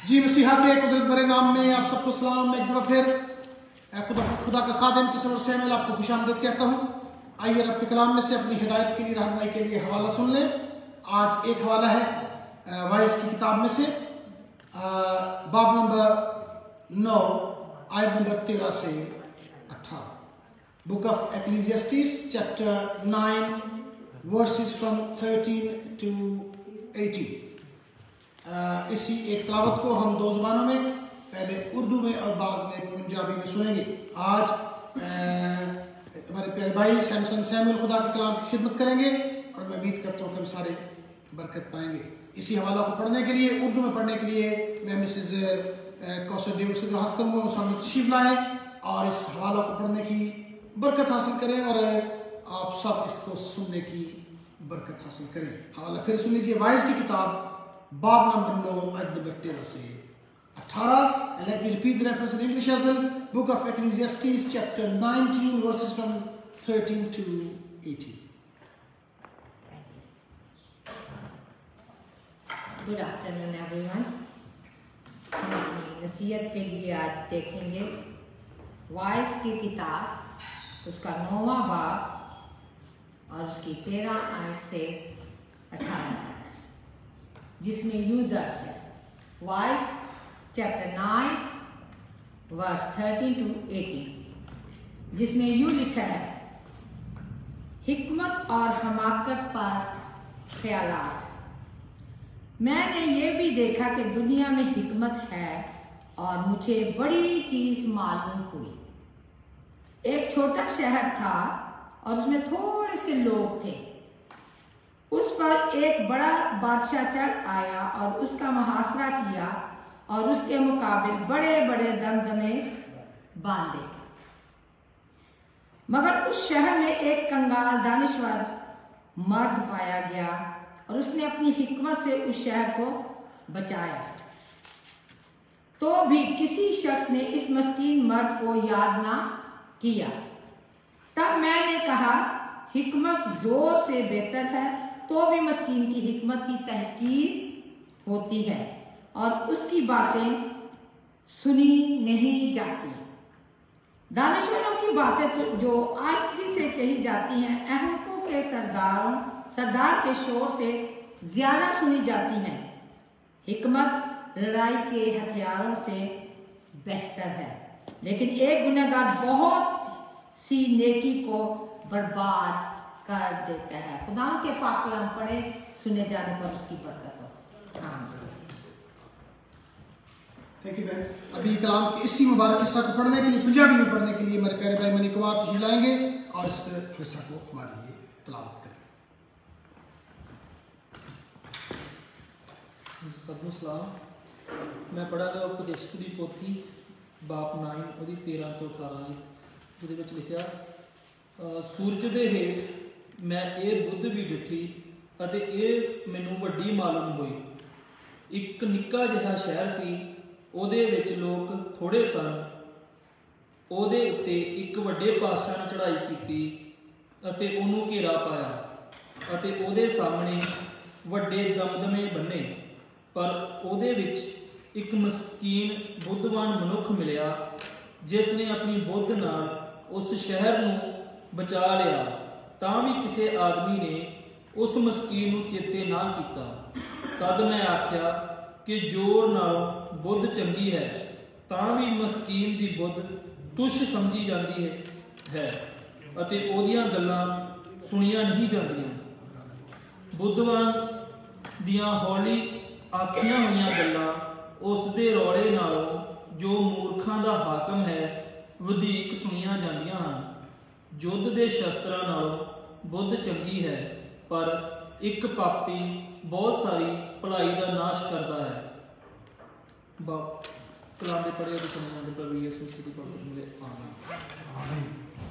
जी मसीहा के कुदरत भरे नाम में आप सबको सलाम। एक दफ़ा फिर खुदा का खादिम की सवर से मैं आपको खुशामदीद कहता हूँ। आइए रब के कलाम में से अपनी हिदायत के लिए, रहनुमाई के लिए हवाला सुन लें। आज एक हवाला है वाइस की किताब में से बाब नंबर 9 आयत नंबर 13 से 18। Book of Ecclesiastes chapter 9 verses from 13 to 18। इसी एक तलावत को हम दो जुबानों में, पहले उर्दू में और बाद में पंजाबी में सुनेंगे। आज हमारे प्यारे भाई सैमसन सैमुअल खुदा के कलाम की खिदमत करेंगे और मैं उम्मीद करता हूँ कि हम सारे बरकत पाएंगे। इसी हवाला को पढ़ने के लिए, उर्दू में पढ़ने के लिए मैं मिसेज कौसर डेविड से दरख्वास्त करूँगा वो सामने तशरीफ लाएँ और इस हवाला को पढ़ने की बरकत हासिल करें और आप सब इसको सुनने की बरकत हासिल करें। हवाला फिर सुन लीजिए, वाइस की किताब बाब नंबर 9 आयत नंबर 13 से 18। And let me repeat the reference in English as well. Book of Ecclesiastes chapter 19 verses from 13 to 18. Good afternoon everyone. हम अपनी नसीहत के लिए आज देखेंगे वाइस की किताब, उसका 9वां बाब और उसकी 13 आयत से 18 तक, जिसमें यूं दर्ज है। वाइस चैप्टर 9 वर्स 13 to 18, जिसमें यूं लिखा है, हिकमत और हमाकत पर ख्यालात। मैंने ये भी देखा कि दुनिया में हिकमत है और मुझे बड़ी चीज मालूम हुई। एक छोटा शहर था और उसमें थोड़े से लोग थे। उस पर एक बड़ा बादशाह चढ़ आया और उसका मुहासरा किया और उसके मुकाबले बड़े बड़े दमदमे बांधे। मगर उस शहर में एक कंगाल दानिश्वर मर्द पाया गया और उसने अपनी हिकमत से उस शहर को बचाया। तो भी किसी शख्स ने इस मस्कीन मर्द को याद ना किया। तब मैंने कहा, हिकमत जोर से बेहतर है तो भी मस्कीन की हिकमत की तहकीर होती है और उसकी बातें सुनी नहीं जाती। दानिशवरों की बातें तो जो आस्ती से कही जाती हैं, अहमकों के सरदार के शोर से ज्यादा सुनी जाती हैं। हिकमत लड़ाई के हथियारों से बेहतर है, लेकिन एक गुनहगार बहुत सी नेकी को बर्बाद कर देता है। खुदा के पाक कलाम पढ़े, सुने जाने पर उसकी बरकत हो। थैंक यू बहन। अभी कलाम के इसी मुबारक हिस्सा को पढ़ने के लिए, पंजाबी में पढ़ने के लिए मेरे प्यारे भाई मनी कुमार तशरीफ लाएंगे और इस हिस्सा को हमारे लिए तलावत करें। सबनूं सलाम। मैं पढ़ा गा उपदेशक दी पोथी बाप 9 ਉਹਦੀ 13 ਤੋਂ 18 ਜਿਹਦੇ ਵਿੱਚ ਲਿਖਿਆ, ਸੂਰਜ ਦੇ ਹੇਠ मैं ये बुद्ध भी डिठी ਅਤੇ ਇਹ ਮੈਨੂੰ ਵੱਡੀ ਮਾਲੂਮ ਹੋਈ। ਇੱਕ ਨਿੱਕਾ ਜਿਹਾ ਸ਼ਹਿਰ ਸੀ, ਉਹਦੇ ਵਿੱਚ ਲੋਕ ਥੋੜੇ ਸਨ। ਉਹਦੇ ਉੱਤੇ ਇੱਕ ਵੱਡੇ ਪਾਤਸ਼ਾਹ ਨੇ ਚੜ੍ਹਾਈ ਕੀਤੀ ਅਤੇ ਉਹਨੂੰ ਘੇਰਾ ਪਾਇਆ ਅਤੇ ਉਹਦੇ ਸਾਹਮਣੇ ਵੱਡੇ ਦਮਦਮੇ ਬੰਨੇ। ਪਰ ਉਹਦੇ ਵਿੱਚ ਇੱਕ ਮਸਕੀਨ ਬੁੱਧਵਾਨ ਮਨੁੱਖ ਮਿਲਿਆ, ਜਿਸ ਨੇ ਆਪਣੀ ਬੁੱਧ ਨਾਲ ਉਸ ਸ਼ਹਿਰ ਨੂੰ ਬਚਾ ਲਿਆ। ਤਾਂ ਵੀ ਕਿਸੇ ਆਦਮੀ ਨੇ ਉਸ ਮਸਕੀਨ ਨੂੰ ਚੇਤੇ ਨਾ ਕੀਤਾ। ਤਦ ਮੈਂ ਆਖਿਆ ਕਿ ਜ਼ੋਰ ਨਾਲੋਂ ਬੁੱਧ ਚੰਗੀ ਹੈ, ਤਾਂ ਵੀ ਮਸਕੀਨ ਦੀ ਬੁੱਧ ਤੁੱਛ ਸਮਝੀ ਜਾਂਦੀ ਹੈ ਅਤੇ ਉਹਦੀਆਂ ਗੱਲਾਂ ਸੁਣੀਆਂ ਨਹੀਂ ਜਾਂਦੀਆਂ। ਬੁੱਧਵਾਨ ਦੀਆਂ ਹੌਲੀ ਆਖੀਆਂ ਹੋਈਆਂ ਗੱਲਾਂ ਉਸ ਦੇ ਰੌਲੇ ਨਾਲੋਂ ਜੋ ਮੂਰਖਾਂ ਦਾ ਹਾਕਮ ਹੈ ਵਧੇਕ ਸੁਣੀਆਂ ਜਾਂਦੀਆਂ ਹਨ। युद्ध के शस्त्रां नालों बुद्ध चंगी है, पर एक पापी बहुत सारी भलाई का नाश करता है। बाप कलाम दे पढ़े तो सुने जाते प्रभु यीशु मसीह दी बरकत मिले। आमीन।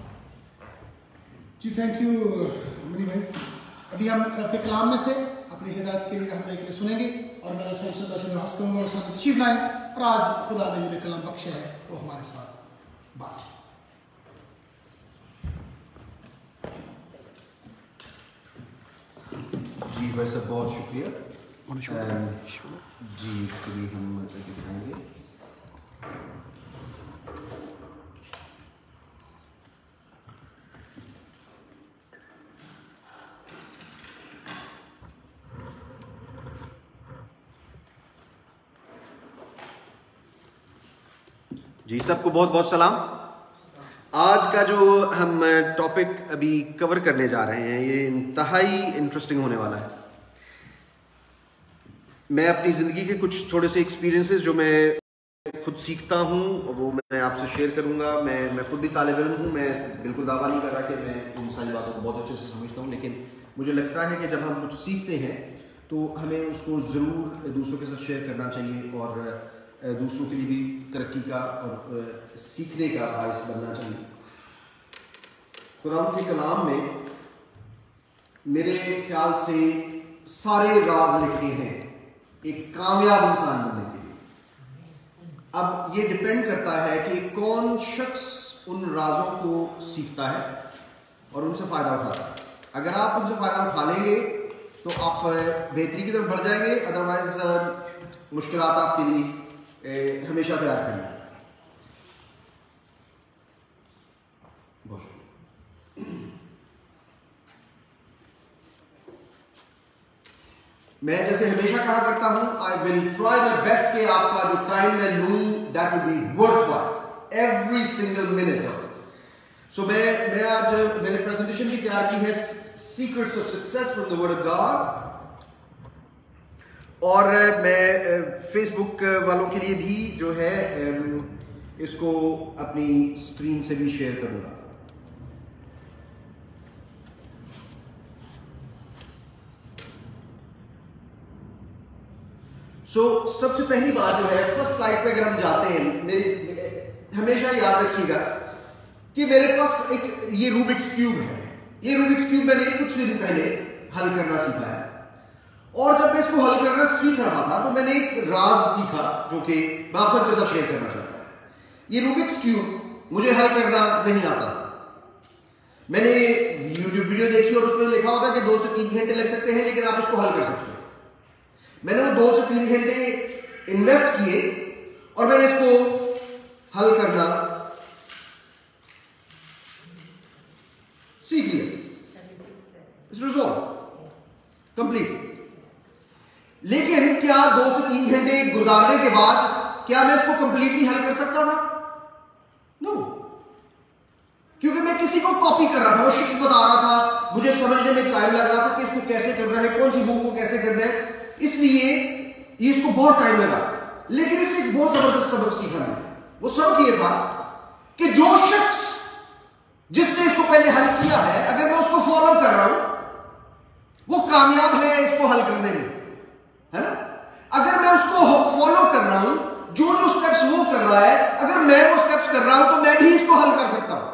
जी थैंक यू मनी भाई। अभी हम रब के कलाम में से अपनी हिदायत के लिए, रहनुमाई के लिए सुनेंगे और मैं सबसे दरख्वास्त करूँगा और सामने तशरीफ लाएं और आज खुदा ने जो कलाम बख्शा है वो हमारे साथ बात। जी वैसे बहुत शुक्रिया। जी उसको भी हम दिखाएंगे। जी सबको बहुत बहुत सलाम। आज का जो हम टॉपिक अभी कवर करने जा रहे हैं ये इंतहाई इंटरेस्टिंग होने वाला है। मैं अपनी ज़िंदगी के कुछ थोड़े से एक्सपीरियंसेस जो मैं खुद सीखता हूँ वो मैं आपसे शेयर करूँगा। मैं खुद भी तालिब इल्म हूँ, मैं बिल्कुल दावा नहीं कर रहा कि मैं इन सारी बातों को बहुत अच्छे से समझता हूँ, लेकिन मुझे लगता है कि जब हम कुछ सीखते हैं तो हमें उसको ज़रूर दूसरों के साथ शेयर करना चाहिए और दूसरों के लिए भी तरक्की का और सीखने का बायस बनना चाहिए। कुरान के कलाम में मेरे ख्याल से सारे राज लिखे हैं एक कामयाब इंसान बनने के लिए। अब ये डिपेंड करता है कि कौन शख्स उन राजों को सीखता है और उनसे फ़ायदा उठाता है। अगर आप उनसे फ़ायदा उठा लेंगे तो आप बेहतरी की तरफ बढ़ जाएंगे, अदरवाइज मुश्किलात आपके लिए हमेशा तैयार करेंगे। मैं जैसे हमेशा कहा करता हूं, I will try my best कि आपका जो टाइम मैं लूं that will be worthwhile every single minute of it. So मैं आज मैंने प्रेजेंटेशन भी तैयार की है, secrets of success from the word of God, और मैं फेसबुक वालों के लिए भी जो है इसको अपनी स्क्रीन से भी शेयर करूंगा। सबसे पहली बात जो है, फर्स्ट स्लाइड पे अगर हम जाते हैं, मेरी हमेशा याद रखिएगा कि मेरे पास एक ये रूबिक्स क्यूब है। ये रूबिक्स क्यूब मैंने कुछ दिन पहले हल करना सीखा है, और जब मैं इसको हल करना सीख रहा था तो मैंने एक राज सीखा जो कि मैं आप सबके साथ शेयर करना चाहता हूं। ये रूबिक्स क्यूब मुझे हल करना नहीं आता। मैंने यूट्यूब वीडियो देखी और उसमें लिखा होता है कि 2 से 3 घंटे लग सकते हैं, लेकिन आप इसको हल कर सकते हैं। मैंने वो 2 से 3 घंटे इन्वेस्ट किए और मैंने इसको हल करना सीख लिया। It's resolve complete. लेकिन क्या 2 से 3 घंटे गुजारने के बाद क्या मैं इसको कंप्लीटली हल कर सकता था? नो, क्योंकि मैं किसी को कॉपी कर रहा था, वो शख्स बता रहा था, मुझे समझने में टाइम लग रहा था कि इसको कैसे करना है, कौन सी बुक को कैसे करना है, इसलिए ये इसको बहुत टाइम लगा। लेकिन इससे एक बहुत जबरदस्त सबक सीखा मैंने। वो सबक ये था कि जो शख्स जिसने इसको पहले हल किया है, अगर मैं उसको फॉलो कर रहा हूं, वो कामयाब है इसको हल करने में, है ना। अगर मैं उसको फॉलो कर रहा हूं, जो जो स्टेप्स वो कर रहा है, अगर मैं वो स्टेप्स कर रहा हूं तो मैं भी इसको हल कर सकता हूं।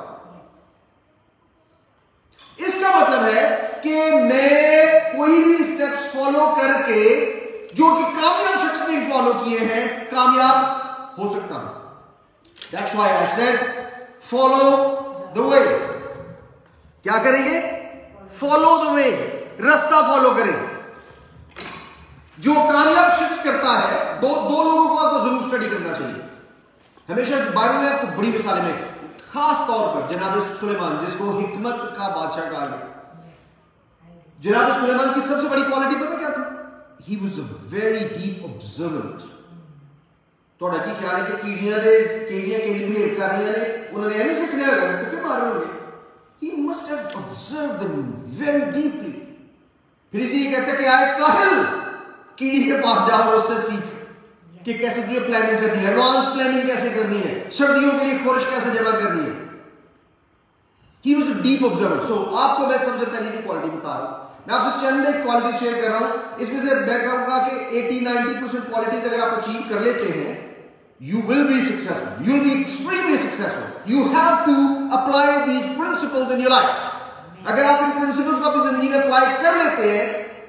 इसका मतलब है कि मैं कोई भी स्टेप्स फॉलो करके जो कि कामयाब शख्स ने फॉलो किए हैं, कामयाब हो सकता हूं। That's why I said follow the way. क्या करेंगे? फॉलो द वे, रास्ता फॉलो करें। जो कामयाब शख्स करता है, दो लोगों को आपको जरूर स्टडी करना चाहिए। हमेशा बाइबल में आपको बड़ी मिसालें में, खास तौर पर जनाब सुलेमान, जिसको हिकमत का बादशाह कहा गया। जनाब सुलेमान की सबसे बड़ी क्वालिटी पता क्या थी? He was a very deep observant. थोड़ा की ख्याल है कि कीड़ियां केली बिहेव कर रही ने, उन्होंने एवं सीखने लगा तो क्या मार रहे होंगे? He must have observe them very deeply. फिर इसी कहते हैं कि आए काहिल, कीड़ी के पास जाओ और उससे सीख कि कैसे तुझे प्लानिंग करनी है, एडवांस प्लानिंग कैसे करनी है, सर्दियों के लिए खोरिश कैसे जमा करनी है। He was a deep observer. So आपको मैं सबसे पहले की क्वालिटी बता रहा हूं। मैं आपसे चंद एक क्वालिटी शेयर कर रहा हूं। इसमें से मैं कहूंगा कि 80-90% क्वालिटीज अगर आप अचीव कर लेते हैं, you will be successful. You will be extremely successful. You have to apply these principles in your life. अगर आप इन प्रिंसिपल्स को अपनी जिंदगी में अप्लाई कर लेते हैं,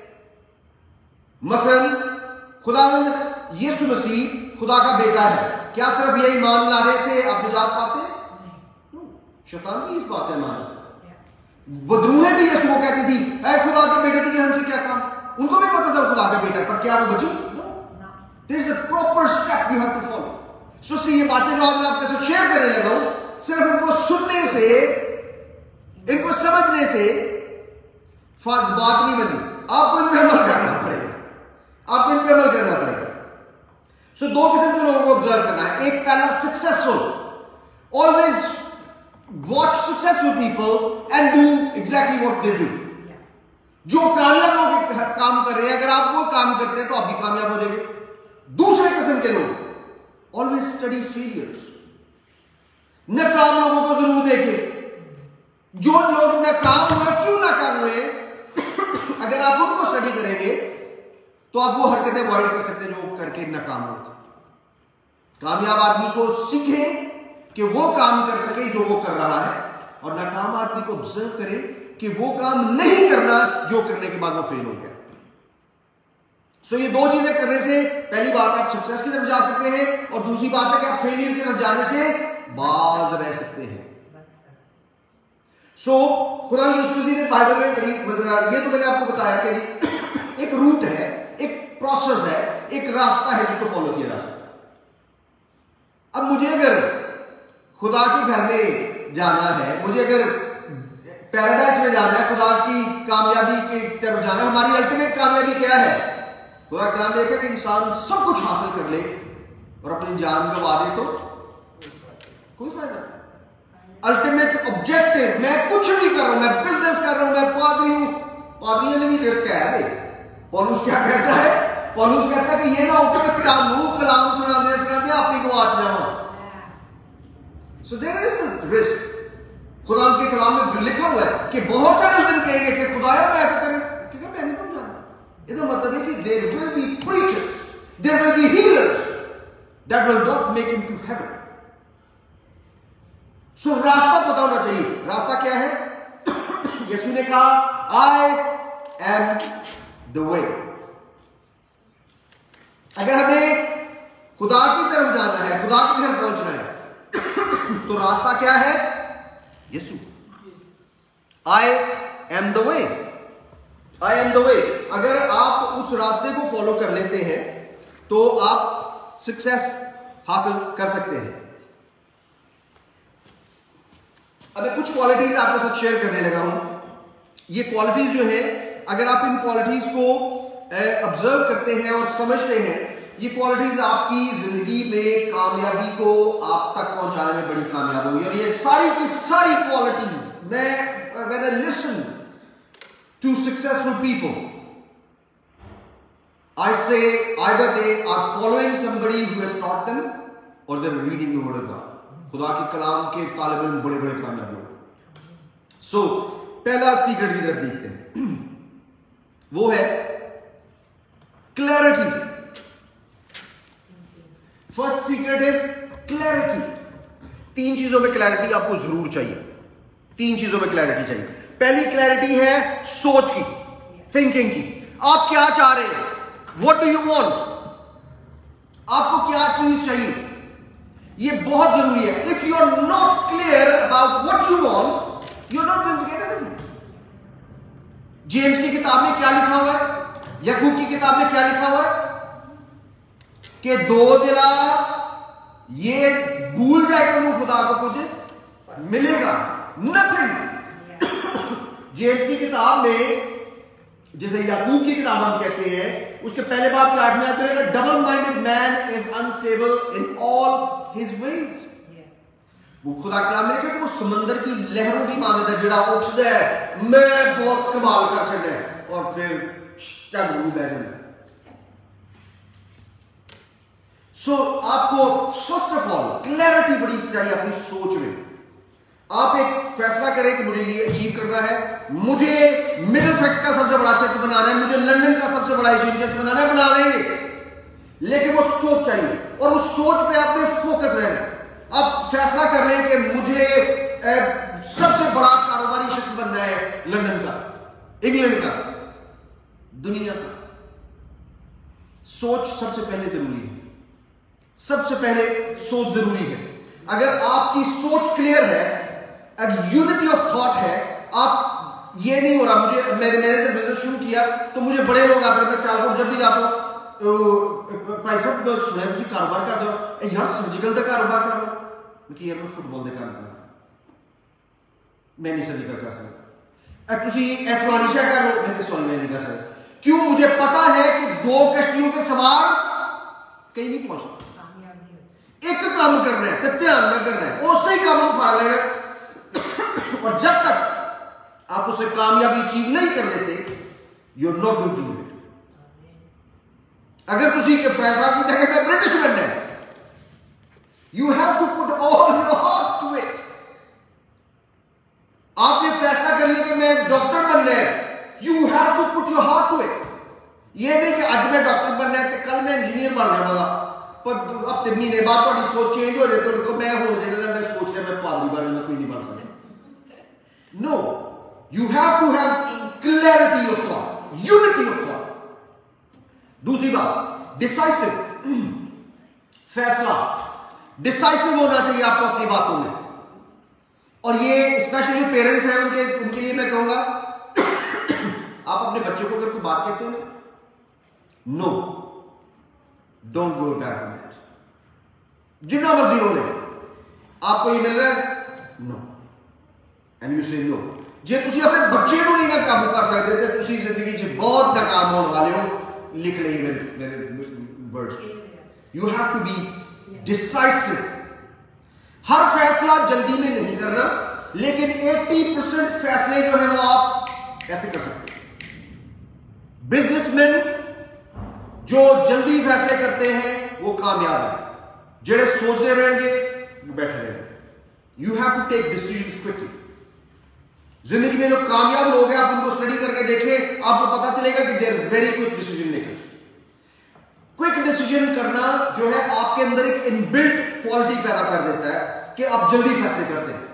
मसलन खुदावंद यीशु मसीह खुदा का बेटा है, क्या सिर्फ ये ईमान लाने से आप निजात पाते हैं? शैतान भी इस बात है मान। बदरूहें भी यीशु को कहती थी, ऐ खुदा के बेटे तुझे हमसे क्या काम? उनको भी पता था खुदा का बेटा, पर क्या वो बची? There is a proper step you have to follow. So ये बातें जो आज मैं आपके साथ शेयर करने लगा हूं, सिर्फ इनको सुनने से, इनको समझने से बात नहीं बनी, आपको इन पे अमल करना पड़ेगा, आपको इन पे अमल करना पड़ेगा। सो दो किस्म के लोगों को ऑब्जर्व करना है। एक पहला successful, always watch successful people and do exactly what they do. जो कामयाब लोग काम कर रहे हैं, अगर आप वो काम करते हैं तो आप भी कामयाब हो जाएंगे। दूसरे किस्म के लोग, ऑलवेज स्टडी फेलियर्स, नाकाम लोगों को जरूर देखें। जो लोग नाकाम हुए, क्यों नाकाम हुए, अगर आप उनको स्टडी करेंगे तो आप वो हरकतें अवॉइड कर सकते हैं जो करके नाकाम होते। कामयाब आदमी को सीखें कि वो काम कर सके जो वो कर रहा है, और नाकाम आदमी को ऑब्जर्व करें कि वो काम नहीं करना जो करने के बाद वो फेल हो गया। सो ये दो चीजें करने से, पहली बात आप सक्सेस की तरफ जा सकते हैं, और दूसरी बात है कि आप फेलियर की तरफ जाने से बाज रह सकते हैं। सो खुदा यीशु मसीह ने बाइबल में बड़ी मजेदार, ये तो मैंने आपको बताया कि जी एक रूट है, एक प्रोसेस है, एक रास्ता है जिसको फॉलो किया जा सकता है। अब मुझे अगर खुदा के घर में जाना है, मुझे अगर पैराडाइज में जाना है, खुदा की कामयाबी की तरफ जाना है, हमारी अल्टीमेट कामयाबी क्या है? खुदा का नाम लेकर कि इंसान सब कुछ हासिल कर ले और अपनी जान गंवा दे तो कोई फायदा नहीं। अल्टीमेट ऑब्जेक्टिव, मैं कुछ नहीं कर रहा हूं, मैं बिजनेस कर रहा हूं, मैं पादरी हूं, पादरियों ने भी रिस्क है भाई। पौलुस क्या कहता है? पौलुस कहता है कि ये ना हो कि कलाम सुनाते अपनी गवाच जाओ। So there is risk. खुदा के कलाम में लिखा हुआ है कि बहुत सारे उस दिन कहेंगे कि खुदाया मैं तो करें, क्योंकि मैं नहीं कब जाना। इसका मतलब है कि there will be preachers, there will be healers that will not make him to heaven. So रास्ता पता होना चाहिए। रास्ता क्या है? यीशु ने कहा आई एम द वे। अगर हमें खुदा की तरफ जाना है, खुदा के घर पहुंचना है, तो रास्ता क्या है? Yeshu. I am the way, I am the way. अगर आप उस रास्ते को फॉलो कर लेते हैं तो आप सक्सेस हासिल कर सकते हैं। अब मैं कुछ क्वालिटीज आपके साथ शेयर करने लगा हूं। ये क्वालिटीज जो है, अगर आप इन क्वालिटीज को ऑब्जर्व करते हैं और समझते हैं, ये क्वालिटीज आपकी जिंदगी में कामयाबी को आप तक पहुंचाने में बड़ी कामयाब होगी। और ये सारी की सारी qualities, when I listen to successful people, I say either they are following somebody who has taught them or they're reading the word of God. खुदा के कलाम के तालिब इल्म बड़े बड़े कामयाब लोग। सो पहला सीक्रेट की तरफ देखते हैं, वो है clarity. First secret is clarity. तीन चीजों में क्लैरिटी आपको जरूर चाहिए, तीन चीजों में क्लैरिटी चाहिए। पहली क्लैरिटी है सोच की, थिंकिंग की। आप क्या चाह रहे हैं? What do you want? आपको क्या चीज चाहिए? ये बहुत जरूरी है। If you are not clear about what you want, you are not going to get anything. James की किताब में क्या लिखा हुआ है? याकूब की किताब में क्या लिखा हुआ है? कि दो दिला ये भूल जाएगा वो खुदा को कुछ मिलेगा, नथिंग। जेम्स की किताब में, जैसे याकूब की किताब हम कहते हैं, उसके पहले बाप के 8 में आते हैं, double minded man is unstable in all his ways. वो खुदा कलाम में लिखा कि वो समंदर की लहरों की मानद है, जड़ा उठता है मैं बहुत कमाल कर सकता और फिर चल बैठे। सो आपको फर्स्ट ऑफ ऑल क्लैरिटी बड़ी चाहिए अपनी सोच में। आप एक फैसला करें कि मुझे ये अचीव करना है, मुझे मिडिल सेक्स का सबसे बड़ा चर्च बनाना है, मुझे लंदन का सबसे बड़ा एशियन चर्च बनाना है, बना लेंगे। लेकिन वो सोच चाहिए और उस सोच पे आपने फोकस रहना है। आप फैसला कर लें कि मुझे सबसे बड़ा कारोबारी शख्स बनना है लंदन का, इंग्लैंड का, दुनिया का। सोच सबसे पहले जरूरी है, सबसे पहले सोच जरूरी है। अगर आपकी सोच क्लियर है, यूनिटी ऑफ थॉट है, आप ये नहीं हो रहा मुझे, मैंने जब बिजनेस शुरू किया तो मुझे बड़े लोग आते हैं, मैं सियालकोट जब भी जाता हूँ तो भाई साहब सुने तुम कारोबार कर दो यार, सर्जिकल का कारोबार कर लो। मैं यार मैं फुटबॉल का काम करना, मैं नहीं सर्जिकल कर सकता। तुसी फलानी शह कर लो, मैं मैं नहीं कर सकता। क्यों? मुझे पता है कि 2 कश्तियों के सवार कहीं नहीं पहुंचता, एक काम करना है तो ध्यान में करना है, उसे ही काम उठा लेना है। और जब तक आप उसे कामयाबी अचीव नहीं कर लेते, you are not going to do it. अगर तुसी के फैसला किया कि मैं ब्रिटिश बनना है, you have to put all your heart to it. आपने फैसला कर लिया कि मैं डॉक्टर बनना है, you have to put your heart to it. ये नहीं कि आज मैं डॉक्टर बनना है तो कल मैं इंजीनियर बन जाऊंगा, पर हफ्ते महीने बाद थोड़ी सोच चेंज हो जाए तो मैं हो जाए मैं सोच रहा मैं पादरी बनना, कोई नहीं बन सकता। No, you have to have clarity of thought, unity of thought. दूसरी बात, डिसाइसिव, फैसला डिसाइसिव होना चाहिए आपको अपनी बातों में। और ये स्पेशली जो पेरेंट्स हैं उनके लिए मैं कहूंगा, आप अपने बच्चों को अगर कोई बात कहते हैं, no don't go back on it, जितना मर्जी बोले, आपको ये मिल रहा है, no, and you say no. जे तुसी अपने बच्चे को नहीं ना काबू कर सकते तो तुसी जिंदगी च बहुत नाकाम होने वाले हो। लिख ली मेरे words, you have to be decisive. हर फैसला जल्दी में नहीं करना, लेकिन 80% फैसले जो है वो आप ऐसे कर सकते हैं। बिजनेसमैन जो जल्दी फैसले करते हैं वो कामयाब है, जेड़े सोचते रहेंगे वो बैठे रहेंगे। You have to take decisions quickly. जिंदगी में जो कामयाब लोग हैं, आप उनको स्टडी करके देखें, आपको पता चलेगा कि they are very quick decision makers. Quick decision करना जो है आपके अंदर एक इनबिल्ट क्वालिटी पैदा कर देता है कि आप जल्दी फैसले करते हैं।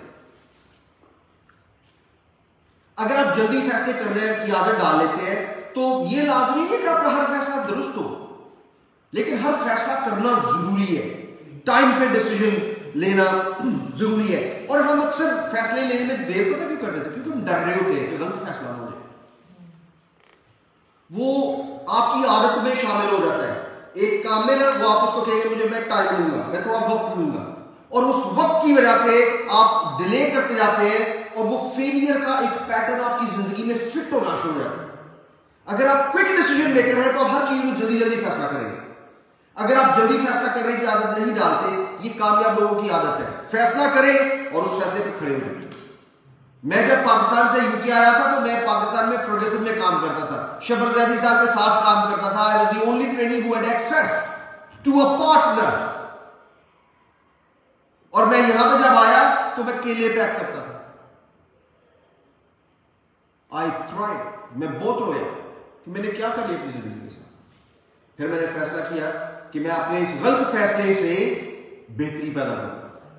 अगर आप जल्दी फैसले करने की आदत डाल लेते हैं तो ये लाजमी नहीं है कि आपका हर फैसला दुरुस्त हो, लेकिन हर फैसला करना जरूरी है। टाइम पे डिसीजन लेना जरूरी है। और हम अक्सर फैसले लेने में देर पता क्यों करते थे? क्योंकि हम डर रहे होते हैं कि गलत फैसला हो जाए। वो आपकी आदत में शामिल हो जाता है। एक काम में ना वो आप उसको कहेंगे मुझे मैं टाइम लूंगा, मैं थोड़ा वक्त लूंगा, और उस वक्त की वजह से आप डिले करते जाते हैं और वो फेलियर का एक पैटर्न आपकी जिंदगी में फिट होना शुरू हो जाता है। अगर आप क्विक डिसीजन मेकर हैं तो आप हर चीज में जल्दी जल्दी फैसला करेंगे। अगर आप जल्दी फैसला करने की आदत नहीं डालते, ये कामयाब लोगों की आदत है। फैसला करें और उस फैसले पर खड़े हो जाए। मैं जब पाकिस्तान से यूके आया था तो मैं पाकिस्तान में फर्गसन में काम करता था, शबर जैदी साहब के साथ काम करता था। I was the only trainee who had access to a partner. और मैं यहां पे जब आया तो मैं केले पैक करता था। आई क्राइड, मैं बहुत रोया कि मैंने क्या कर लिया अपनी जिंदगी के साथ। फिर मैंने फैसला किया कि मैं अपने इस गलत फैसले से बेहतरी पैदा करूंगा।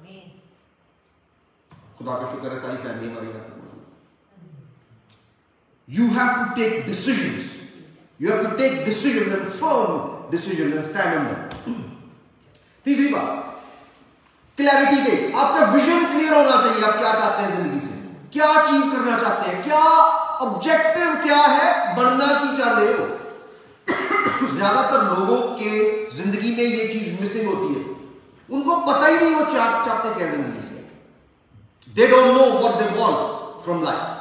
खुदा का शुक्र है सारी फैमिली हमारी यहाँ पे मौजूद। You have to take decisions, you have to take decision and firm decision and stand on them. तीसरी बात, क्लैरिटी के, आपका विजन क्लियर होना चाहिए। आप क्या चाहते हैं जिंदगी से, क्या अचीव करना चाहते हैं, क्या ऑब्जेक्टिव क्या है, बनना की चाहते हो। ज्यादातर लोगों के जिंदगी में ये चीज मिसिंग होती है। उनको पता ही नहीं वो चाहते क्या जिंदगी से। They don't know what they want from life.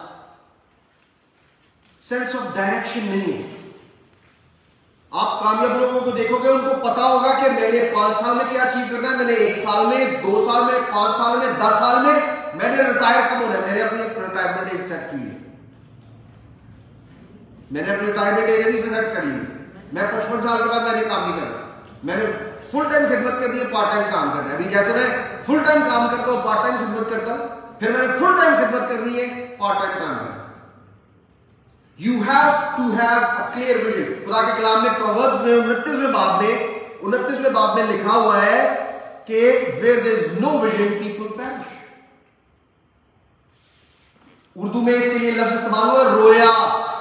Sense of direction नहीं है। आप कामयाब लोगों को देखोगे, उनको पता होगा कि मैंने 5 साल में क्या अचीव करना है, मैंने 1 साल में, 2 साल में, 5 साल में, 10 साल में मैंने रिटायर कब होना है। मैंने अपनी रिटायरमेंट एज सेट की है, मैंने अपनी रिटायरमेंट एज भी सेट कर ली। मैं 55 साल के बाद मैंने काम नहीं करना, मैंने फुल टाइम खिदमत करनी है, पार्ट टाइम काम करना है। अभी जैसे मैं फुल टाइम काम करता हूँ, पार्ट टाइम खिदमत करता हूँ, फिर मैंने फुल टाइम खिदमत करनी है, पार्ट टाइम काम करना। You have to have a clear vision. खुदा के कलाम में प्रोवर्ब्स में 29वें बाब में लिखा हुआ है कि where there is no vision people perish. Urdu में इसके लिए लफ्ज इस्तेमाल हुआ रोया।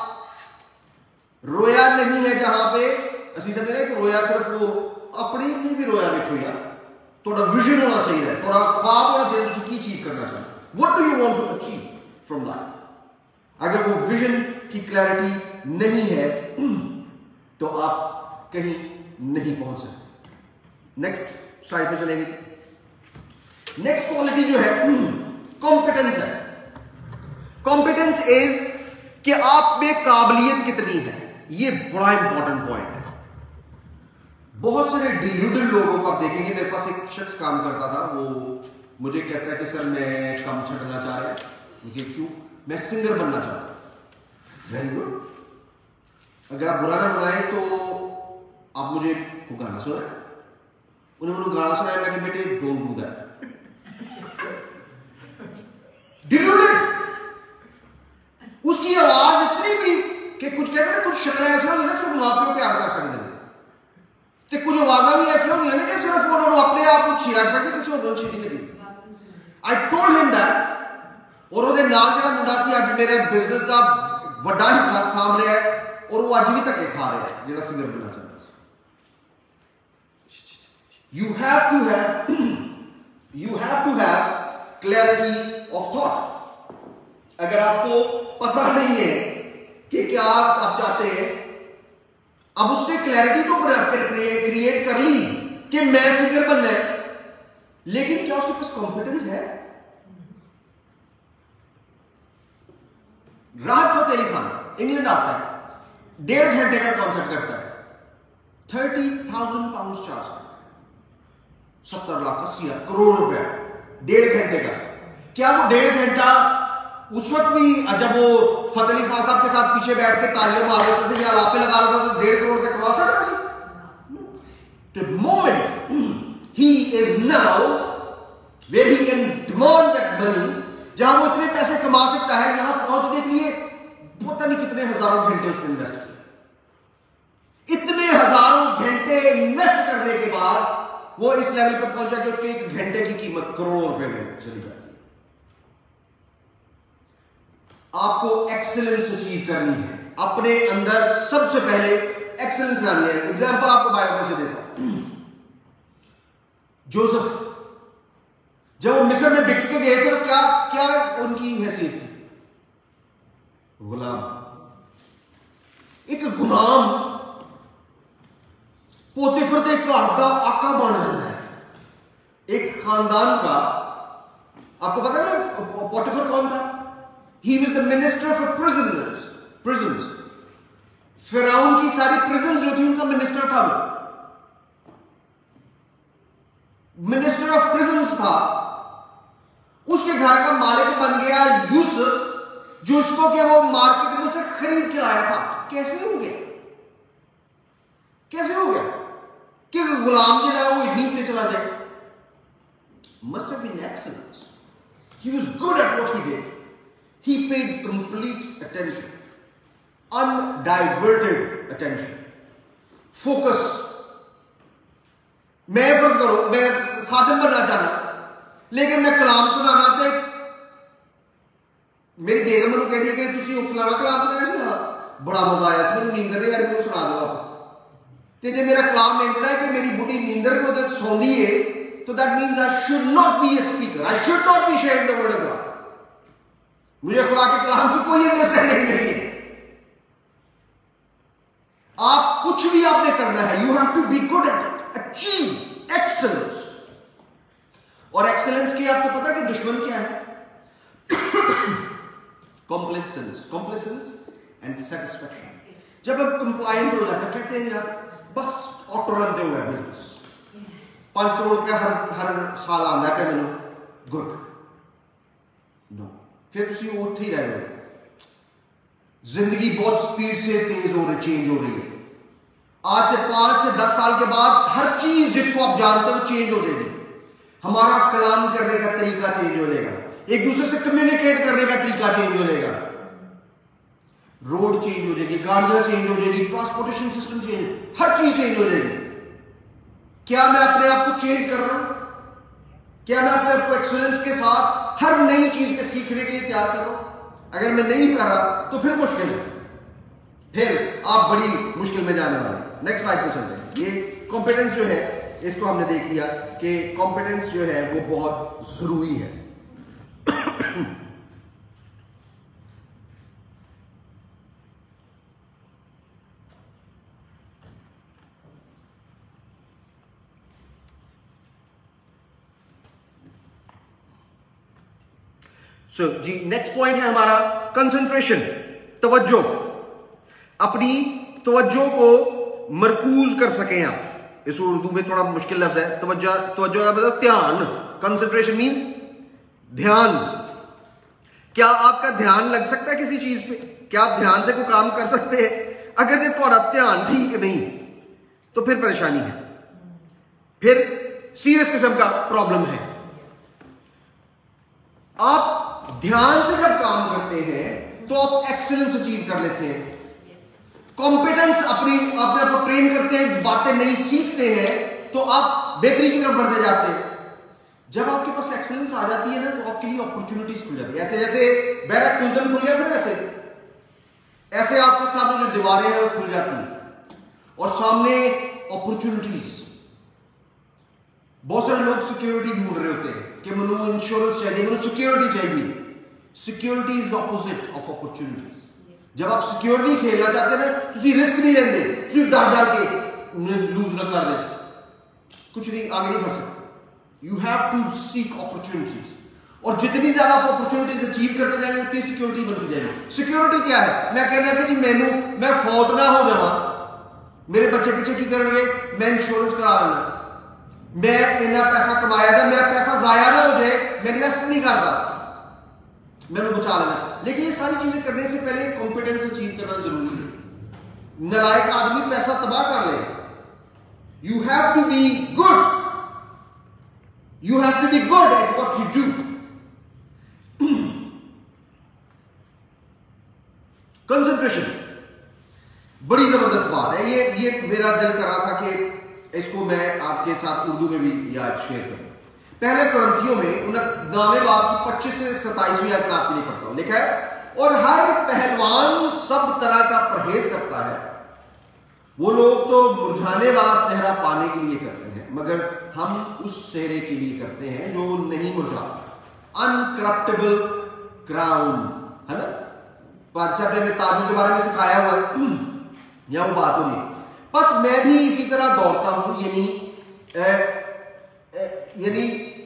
रोया नहीं है जहां पे असि समझ रहे कि रोया सिर्फ वो अपनी नहीं भी रोया देखो यार, थोड़ा विजन होना चाहिए, थोड़ा ख्वाब होना चाहिए, तुम की अचीव करना चाहिए। What do you want to achieve from life? अगर वो विजन की क्लैरिटी नहीं है तो आप कहीं नहीं पहुंच सकते। नेक्स्ट स्लाइड पे चलेंगे। नेक्स्ट क्वालिटी जो है कॉम्पिटेंस है। कॉम्पिटेंस इज कि आप में काबिलियत कितनी है। ये बड़ा इंपॉर्टेंट पॉइंट है। बहुत सारे डिल्यूडेड लोगों को आप देखेंगे। मेरे पास एक शख्स काम करता था, वो मुझे कहता है कि सर मैं काम छड़ना चाह रहा हूं। क्यों? मैं सिंगर बनना चाहता हूं। Very good. अगर आप बुरा ना बनाए तो आप मुझे को गाना सुनाए। उन्होंने मुझे गाना सुनाया, मैं कि बेटे डोंट डू दैट। डिल्यूडेड। उसकी आवाज इतनी भी कि कुछ कहते हैं, कुछ शक्लें ऐसे होंगी ना सिर्फ मां प्यो प्यार कर सकते हैं, तो कुछ आवाजा भी ऐसे होंगी ना कि सिर्फ उन्होंने अपने आप को छेड़ सकते, किसी और छेड़ी नहीं। I told him that. और ਉਹਦੇ ਨਾਲ ਜਿਹੜਾ ਮੁੰਡਾ ਸੀ ਅੱਜ ਮੇਰੇ ਬਿਜ਼ਨਸ ਦਾ ਵੱਡਾ ਹਿੱਸਾ ਸਾਂਭ ਰਿਹਾ ਹੈ ਔਰ ਉਹ ਅੱਜ ਵੀ ਧੱਕੇ ਖਾ ਰਿਹਾ ਹੈ ਜਿਹੜਾ ਸਿੰਗਰ ਬਣਨਾ ਚਾਹੁੰਦਾ ਸੀ। You have to have clarity of thought। अगर आपको पता नहीं है कि क्या आप चाहते हैं, अब उसने क्लैरिटी तो क्रिएट कर ली कि मैं सिंगर बनना है, लेकिन क्या उसके पास कॉन्फिडेंस है? राहत फतेह अली खान इंग्लैंड आता है, 1.5 घंटे का कॉन्सर्ट करता है, 30,000 पाउंड चार्ज, 70 लाख 80 करोड़ रुपया 1.5 घंटे का। क्या वो 1.5 घंटा उस वक्त भी जब वो फतेह अली खान साहब के साथ पीछे बैठ के तालियां मार रहे थे या लापे लगा रहा था तो 1.5 करोड़ का कमा सकता था? The moment he is now where he can demand that money, जहां वो इतने पैसे कमा सकता है, यहां पहुंचने के लिए पता नहीं कितने हजारों घंटे उसने इन्वेस्ट किए। इतने हजारों घंटे इन्वेस्ट करने के बाद वो इस लेवल पर पहुंचा कि उसके 1 घंटे की कीमत करोड़ों रुपए में चली जाती है। आपको एक्सीलेंस अचीव करनी है, अपने अंदर सबसे पहले एक्सीलेंस लानी है। एग्जांपल आपको बायोग्राफी से देता हूं। जोसेफ जब वो मिस्र में बिक के गए थे तो क्या क्या उनकी हैसियत थी? गुलाम। एक गुलाम पोतीफर के घर का आका बन जाता है। एक खानदान का, आपको पता है पोतीफर कौन था? He was the minister of prisons. फिरौन की सारी प्रिजन्स जो थी उनका मिनिस्टर था। मिनिस्टर ऑफ प्रिजन्स था। उसके घर का मालिक बन गया यूसुफ, जो उसको कि वो मार्केट में से खरीद के लाया था। कैसे हो गया कि गुलाम जो है वो इतनी पे चला जाए? Must have been excellence. He was good at what he did. He paid complete attention, undiverted attention, focus. मैं फर्ज करो मैं खादिम बनना चाहना, लेकिन मैं कलाम सुनाना तो मेरी बेगम ने कह दिया कि तुम फलाना कलाम सुनाया सी, हाँ बड़ा मजा आया, मैं नींदर नहीं आ रही, सुना दो वापस। तो जो मेरा कलाम इंदा है कि मेरी बुढ़ी नींदर को जब सौंदी है तो that means I should not be a speaker, I should not be sharing the word of God. मुझे खुदा के कलाम की कोई अंडरस्टैंडिंग नहीं है। आप कुछ भी आपने करना है, you have to be good at it, achieve excellence. और एक्सेलेंस की आपको पता कि दुश्मन क्या है? Complacence and satisfaction. जब आप कंप्लायंट हो जाते हैं, कहते हैं यार बस ऑटो रन दे हुआ है बिजनेस, 5 करोड़ रुपया हर साल आंदा है मैनू, गुड। नो, फिर तुम उत्थे ही रह रहे हो। जिंदगी बहुत स्पीड से तेज हो रही, चेंज हो रही है। आज से 5 से 10 साल के बाद हर चीज जिसको आप जानते हो चेंज हो जाएगी। हमारा कलाम करने का तरीका चेंज हो जाएगा, एक दूसरे से कम्युनिकेट करने का तरीका चेंज हो जाएगा, रोड चेंज हो जाएगी, गाड़ियां चेंज हो जाएगी, ट्रांसपोर्टेशन सिस्टम चेंज, हर चीज चेंज हो जाएगी। क्या मैं अपने आप को चेंज कर रहा हूं? क्या मैं अपने आप को एक्सीलेंस के साथ हर नई चीज के सीखने के लिए तैयार कर रहा हूं? अगर मैं नहीं कर रहा तो फिर मुश्किल है, फिर आप बड़ी मुश्किल में जाने वाले। नेक्स्ट स्लाइड पे चलते हैं। ये कॉम्पिटेंस जो है इसको हमने देख लिया कि कॉम्पिटेंस जो है वो बहुत जरूरी है। सो जी नेक्स्ट पॉइंट है हमारा कंसंट्रेशन, तवज्जो। अपनी तवज्जो को मरकूज कर सकें आप। इस उर्दू में थोड़ा मुश्किल लफ्ज है, तवज्जो मतलब ध्यान। कंसंट्रेशन मींस ध्यान। क्या आपका ध्यान लग सकता है किसी चीज पे? क्या आप ध्यान से कोई काम कर सकते हैं? अगर ये थोड़ा ध्यान ठीक नहीं तो फिर परेशानी है, फिर सीरियस किस्म का प्रॉब्लम है। आप ध्यान से जब काम करते हैं तो आप एक्सीलेंस अचीव कर लेते हैं, कॉम्पिटेंस अपने आप को ट्रेन करते हैं, बातें नहीं सीखते हैं तो आप बेहतरी की तरफ बढ़ते जाते हैं। जब आपके पास एक्सीलेंस आ जाती है ना तो आपके लिए अपॉर्चुनिटीज खुल जाती है। ऐसे जैसे बैरक कुंजन खुल गया था, ऐसे आपके सामने जो दीवारें हैं वो खुल जाती हैं और सामने अपॉर्चुनिटीज। बहुत सारे लोग सिक्योरिटी ढूंढ रहे होते हैं कि मनु इंश्योरेंस चाहिए, मनु सिक्योरिटी चाहिए। Security is opposite of opportunities. जब आप सिक्योरिटी खेलना चाहते हैं ना, तुम रिस्क नहीं लेंगे, सिर्फ डर डर के लूज न कर दे, कुछ नहीं, आगे नहीं बढ़ सकते। You have to seek opportunities, और जितनी ज्यादा आप अपॉर्चुनिटीज अचीव करते जाएंगे उतनी सिक्योरिटी बनती जाएगी। सिक्योरिटी क्या है? मैं कहना कि मैं फौत ना हो जावा, मेरे बच्चे पीछे की करेंगे, मैं इंश्योरेंस करा लेना, मैं इतना पैसा कमाया था, मेरा पैसा जाया ना हो जाए, मैं इन्वेस्ट नहीं करता, मैंने बचा लेना। लेकिन ये सारी चीजें करने से पहले कॉम्पिटेंस अचीव करना जरूरी है। नालायक आदमी पैसा तबाह कर ले। You have to be good, you have to be good at what you do. Concentration बड़ी जबरदस्त बात है। ये मेरा दिल कर रहा था कि इसको मैं आपके साथ उर्दू में भी याद शेयर करूं। पहले कुरिन्थियों में 9वें बाब की 25 से 27वीं आयत में आपके लिए पढ़ता हूं। लिखा है, और हर पहलवान सब तरह का परहेज करता है। वो लोग तो मुरझाने वाला सेहरा पाने के लिए करते हैं, मगर हम उस सेहरे के लिए करते हैं जो नहीं मुरझाता। अनकरप्टेबल क्राउन, है ना? बादशाह ने ताजों के बारे में सिखाया हुआ है, या वो बात होगी। बस मैं भी इसी तरह दौड़ता हूं, यानी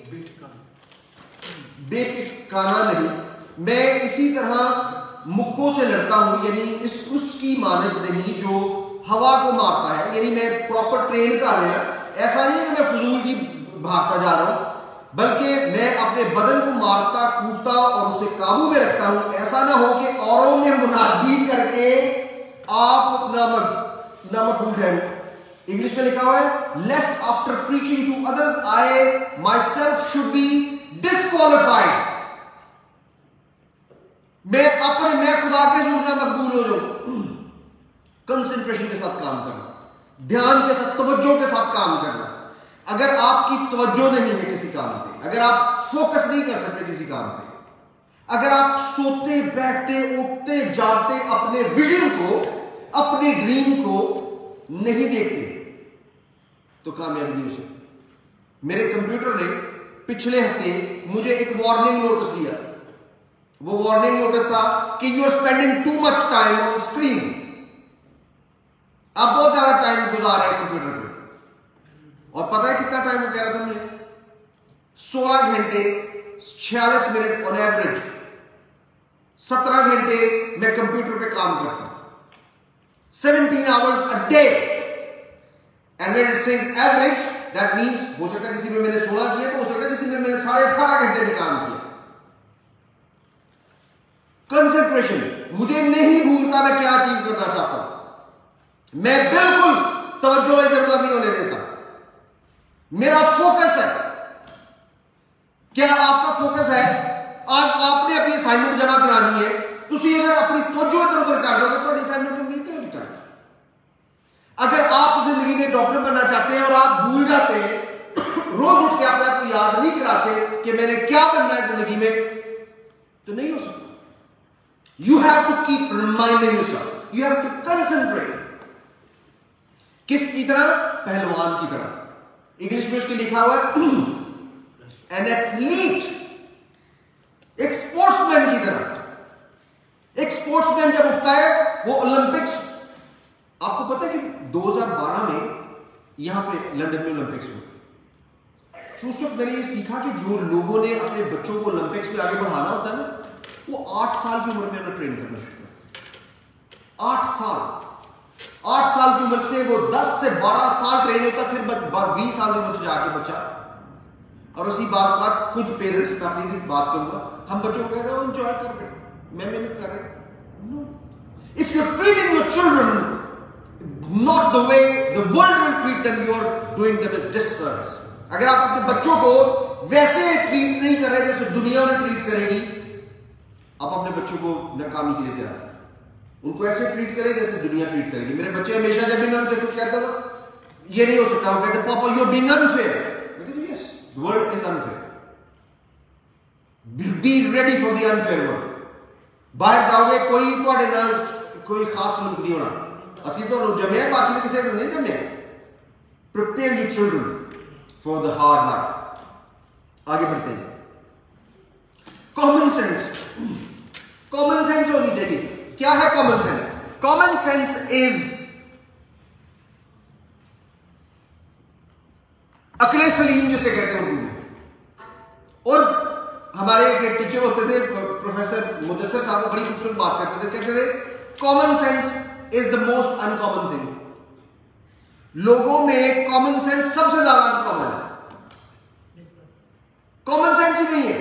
बेटिकाना नहीं, मैं इसी तरह मुक्कों से लड़ता हूं, यानी उसकी मानद नहीं जो हवा को मारता है। यानी मैं प्रॉपर ट्रेन कर रहा है, ऐसा नहीं है कि मैं फजूल जी भागता जा रहा हूं, बल्कि मैं अपने बदन को मारता कूदता और उसे काबू में रखता हूं। ऐसा ना हो कि औरों में मुनादी करके आप नमक ठहरो। इंग्लिश में लिखा हुआ है, lest after preaching to others I myself should be disqualified. मैं खुदा के जुड़ना मकबूल हो जाऊं। कंसंट्रेशन के साथ काम करना, ध्यान के साथ, तवज्जो के साथ काम करना। अगर आपकी तवज्जो नहीं है किसी काम पे, अगर आप फोकस नहीं कर सकते किसी काम पे, अगर आप सोते बैठते उठते जागते अपने विजन को, अपने ड्रीम को नहीं देखते तो कामयाबी नहीं हो सकती। मेरे कंप्यूटर ने पिछले हफ्ते मुझे एक वार्निंग नोटिस दिया। वो वार्निंग नोटिस था कि you are spending too much time on screen. आप बहुत ज्यादा टाइम गुजार रहे हैं कंप्यूटर पे। और पता है कितना टाइम कह रहा था मुझे? 16 घंटे 46 मिनट ऑन एवरेज। 17 घंटे मैं कंप्यूटर पे काम करता हूं, 17 hours a day. And when it says average, that means हो सकता है किसी में मैंने 16 किए, तो हो सकता है किसी में मैंने 18.5 घंटे भी काम किया। कंसंट्रेशन, मुझे नहीं भूलता मैं क्या अचीव करना चाहता हूं। मैं बिल्कुल तवज्जो इधर उधर नहीं होने देता। मेरा फोकस है। क्या आपका फोकस है? आज आपने अपनी असाइनमेंट जमा करानी है, तुसी अगर अपनी तवज्जो इधर उधर कर दोगे तो असाइनमेंट कंप्लीट नहीं होगी। अगर आप जिंदगी में डॉक्टर बनना चाहते हैं और आप भूल जाते हैं, रोज उठ के अपने आप को याद नहीं कराते कि मैंने क्या बनना है जिंदगी में, तो नहीं हो सकता। You have to keep reminding yourself, you have to concentrate. किसकी तरह? पहलवान की तरह। इंग्लिश में उसके लिखा हुआ है एन एथलीट, एक स्पोर्ट्समैन की तरह। एक स्पोर्ट्समैन जब उठता है वो ओलंपिक्स, आपको पता है कि 2012 में यहां पे लंदन में ओलंपिक्स हुए। उस वक्त मैंने ये सीखा कि जो लोगों ने अपने बच्चों को ओलंपिक्स में आगे बढ़ाना होता है ना, वो 8 साल की उम्र में उन्हें ट्रेन करना शुरू करते। 8 साल की उम्र से वो 10 से 12 साल ट्रेन होता, फिर 20 साल की उम्र से जाके बच्चा। और उसी बात का कुछ पेरेंट्स का अपनी बात करूंगा, हम बच्चों को कहते हैं एंजॉय कर रहे, मैं मेहनत कर रहे। No, if you are treating your children not the way the world will treat them, you are doing them a disservice. अगर आप अपने बच्चों को वैसे ट्रीट नहीं कर रहे जैसे दुनिया उन्हें ट्रीट करेगी, आप अपने बच्चों को नाकामी के लिए तैयार करें। उनको ऐसे ट्रीट करें जैसे दुनिया ट्रीट करेगी। मेरे बच्चे हमेशा जब भी मैं उनसे कुछ कहता हूं, ये नहीं हो सकता, वो कहते पापा यू आर बीइंग अनफेयर। मैं कहता हूं yes, the world is unfair, be ready for the unfair world. बाहर जाओगे कोई ਤੁਹਾਡੇ ਨਾਲ कोई खास सलूक नहीं होना, ਅਸੀਂ ਤੁਹਾਨੂੰ ਜੰਮਿਆ ਬਾਕੀ ਕਿਸੇ ਨੂੰ नहीं जमे। Prepare your children for the hard life. आगे बढ़ते हैं। कॉमन सेंस होनी चाहिए। क्या है common sense? Common sense is अक्ल सलीम जिसे कहते हैं उर्दू में। और हमारे एक टीचर होते थे प्रोफेसर मुदस्सिर साहब, बड़ी खूबसूरत बात करते थे, कहते थे common sense is the most uncommon thing. लोगों में कॉमन सेंस सबसे ज्यादा अनकॉमन है। कॉमन सेंस ही नहीं है,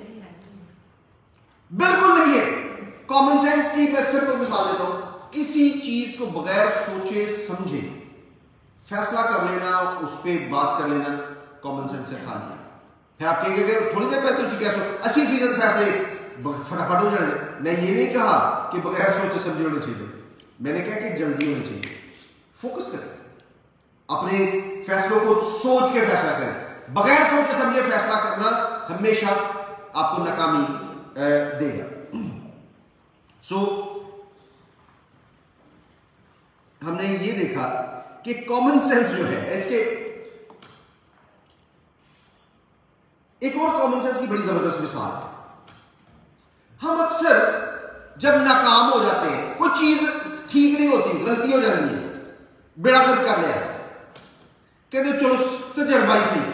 बिल्कुल नहीं है। कॉमन सेंस की मैं सिर्फ मिसाल देता हूं, किसी चीज को बगैर सोचे समझे फैसला कर लेना, उस पर बात कर लेना, कॉमन सेंस से खा लेना। फिर आप कहेंगे थोड़ी देर पहले तुम कह 80% फैसले फटाफट हो जाने। मैं ये नहीं कहा कि बगैर सोचे समझे होने चाहिए, मैंने कहा कि जल्दी होनी चाहिए। फोकस करें, अपने फैसलों को सोच के फैसला करें। बगैर सोचे समझे फैसला करना हमेशा आपको नाकामी देगा। सो हमने ये देखा कि कॉमन सेंस जो है, इसके एक और कॉमन सेंस की बड़ी जबरदस्त मिसाल है। हम अक्सर जब नाकाम हो जाते हैं, कोई चीज ठीक नहीं होती, गलती हो जाती है, बेड़ा गर्क कर लिया, कहते चलो तजर्बा ही सही।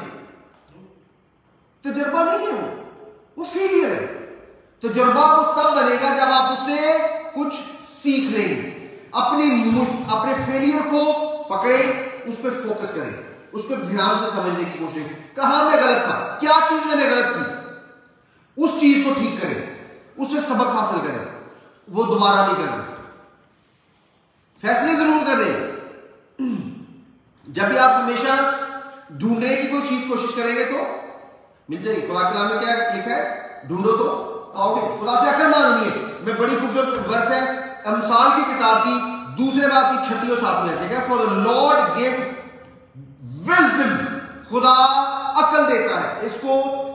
तजर्बा नहीं है, वो फेलियर है। तजर्बा वो तब बनेगा जब आप उससे कुछ सीख लेंगे। अपने फेलियर को पकड़े, उस पर फोकस करें, उस पर ध्यान से समझने की कोशिश, कहां मैं गलत था, क्या चीज मैंने गलत की, उस चीज को ठीक करें, उससे सबक हासिल करें, वो दोबारा नहीं करना। फैसले जरूर कर रहे हैं। जब भी आप हमेशा ढूंढने की कोई चीज कोशिश करेंगे तो मिल जाएगी। कुरान कलाम में क्या लिखा है? ढूंढो तो पाओगे। खुदा से अकल मांगनी है। मैं बड़ी खूबसूरत वर्स है अमसाल की किताब की दूसरे बाब की 6 और 7 में लिखा है, for the Lord give wisdom. खुदा अकल देता है। इसको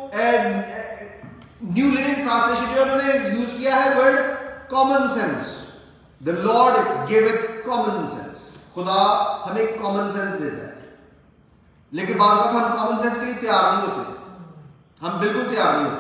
न्यू लिविंग ट्रांसलेशन जो उन्होंने यूज किया है word common sense. The Lord giveth common sense. खुदा हमें कॉमन सेंस देता है, लेकिन बाद में हम कॉमन सेंस के लिए तैयार नहीं होते। हम बिल्कुल तैयार नहीं होते।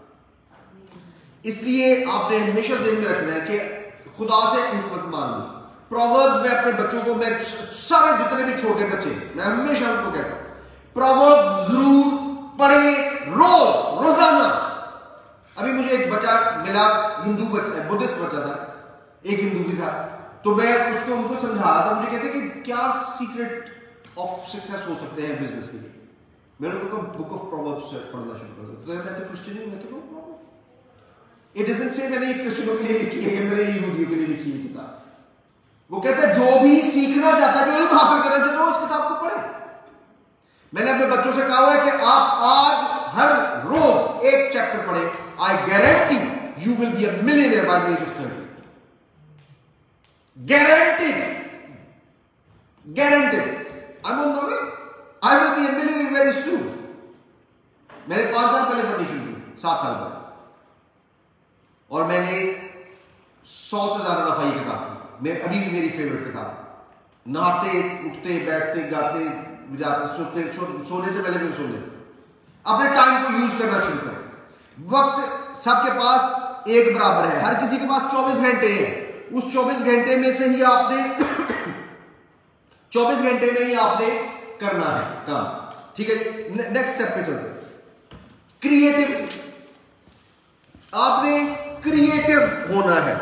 इसलिए आपने हमेशा ज़हन में रखना है कि खुदा से हिकमत मांगनी। प्रोवर्ब्स में अपने बच्चों को, मैं सारे जितने भी छोटे बच्चे, मैं हमेशा उनको कहता हूं प्रोवर्ब्स जरूर पढ़े, रोजाना। अभी मुझे एक बच्चा मिला, हिंदू बच्चा, बुद्धिस्ट बच्चा था, एक हिंदू भी था, तो मैं उसको उनको समझा रहा था। मुझे कहते कि क्या सीक्रेट ऑफ सक्सेस हो सकते हैं बिजनेस के लिए। मैंने उनको बुक ऑफ प्रोवर्ब्स पढ़ना शुरू कर दिया। तो मैं तो क्रिश्चियन हूं, मैं तो इट डजंट से मैंने ये क्रिश्चियनों के लिए लिखी है, मेरे यहूदियों के लिए लिखी है किताब। वो कहते हैं जो भी सीखना चाहता है, जो इल्म हासिल करना चाहता है, उस किताब को पढ़े। मैंने अपने बच्चों से कहा हुआ है कि आप आज हर रोज एक चैप्टर पढ़े। I guarantee you will be a millionaire by the age of 30। Guaranteed. I'm on my way. I will be a millionaire very soon. मैंने 5 साल पहले पढ़नी शुरू की, 7 साल पहले, और मैंने 100 से ज्यादा दफा ये किताब पढ़ी। मैं अभी भी मेरी फेवरेट किताब। नहाते, उठते, बैठते, गाते, बजाते, सोने से पहले भी सुन लेते। अपने टाइम को यूज करना शुरू करें। वक्त सबके पास एक बराबर है, हर किसी के पास 24 घंटे हैं। उस 24 घंटे में से ही आपने 24 घंटे में ही आपने करना है काम। ठीक है जी, नेक्स्ट स्टेप पे चलते हैं। क्रिएटिविटी, आपने क्रिएटिव होना है।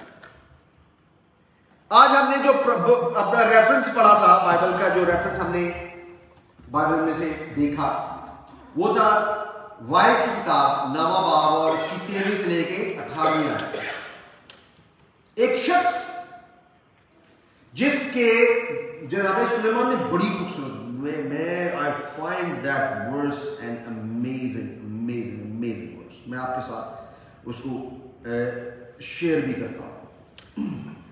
आज हमने जो अपना रेफरेंस पढ़ा था, बाइबल का जो रेफरेंस हमने बाइबल में से देखा, वो था वाइज की किताब 9वां बाब और उसकी 13वीं से लेके 18वीं आयत। एक शख्स जिसके जनाब सुलेमान ने बड़ी खूबसूरत, मैं I find that verse an amazing amazing amazing verse. मैं आपके साथ उसको शेयर भी करता हूं।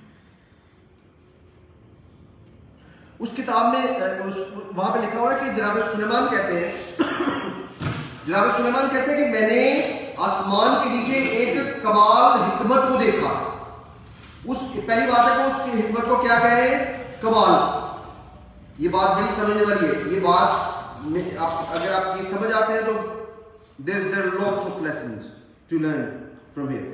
उस किताब में वहां पे लिखा हुआ है कि जनाब सुलेमान कहते हैं कि मैंने आसमान के नीचे एक कमाल हिकमत को देखा। उस पहली बात है कि उसकी हिकमत को क्या कह रहे हैं? कमाल। ये बात बड़ी समझने वाली है। ये बात में अगर आप ये समझ आते हैं तो there are lots of lessons to learn from here.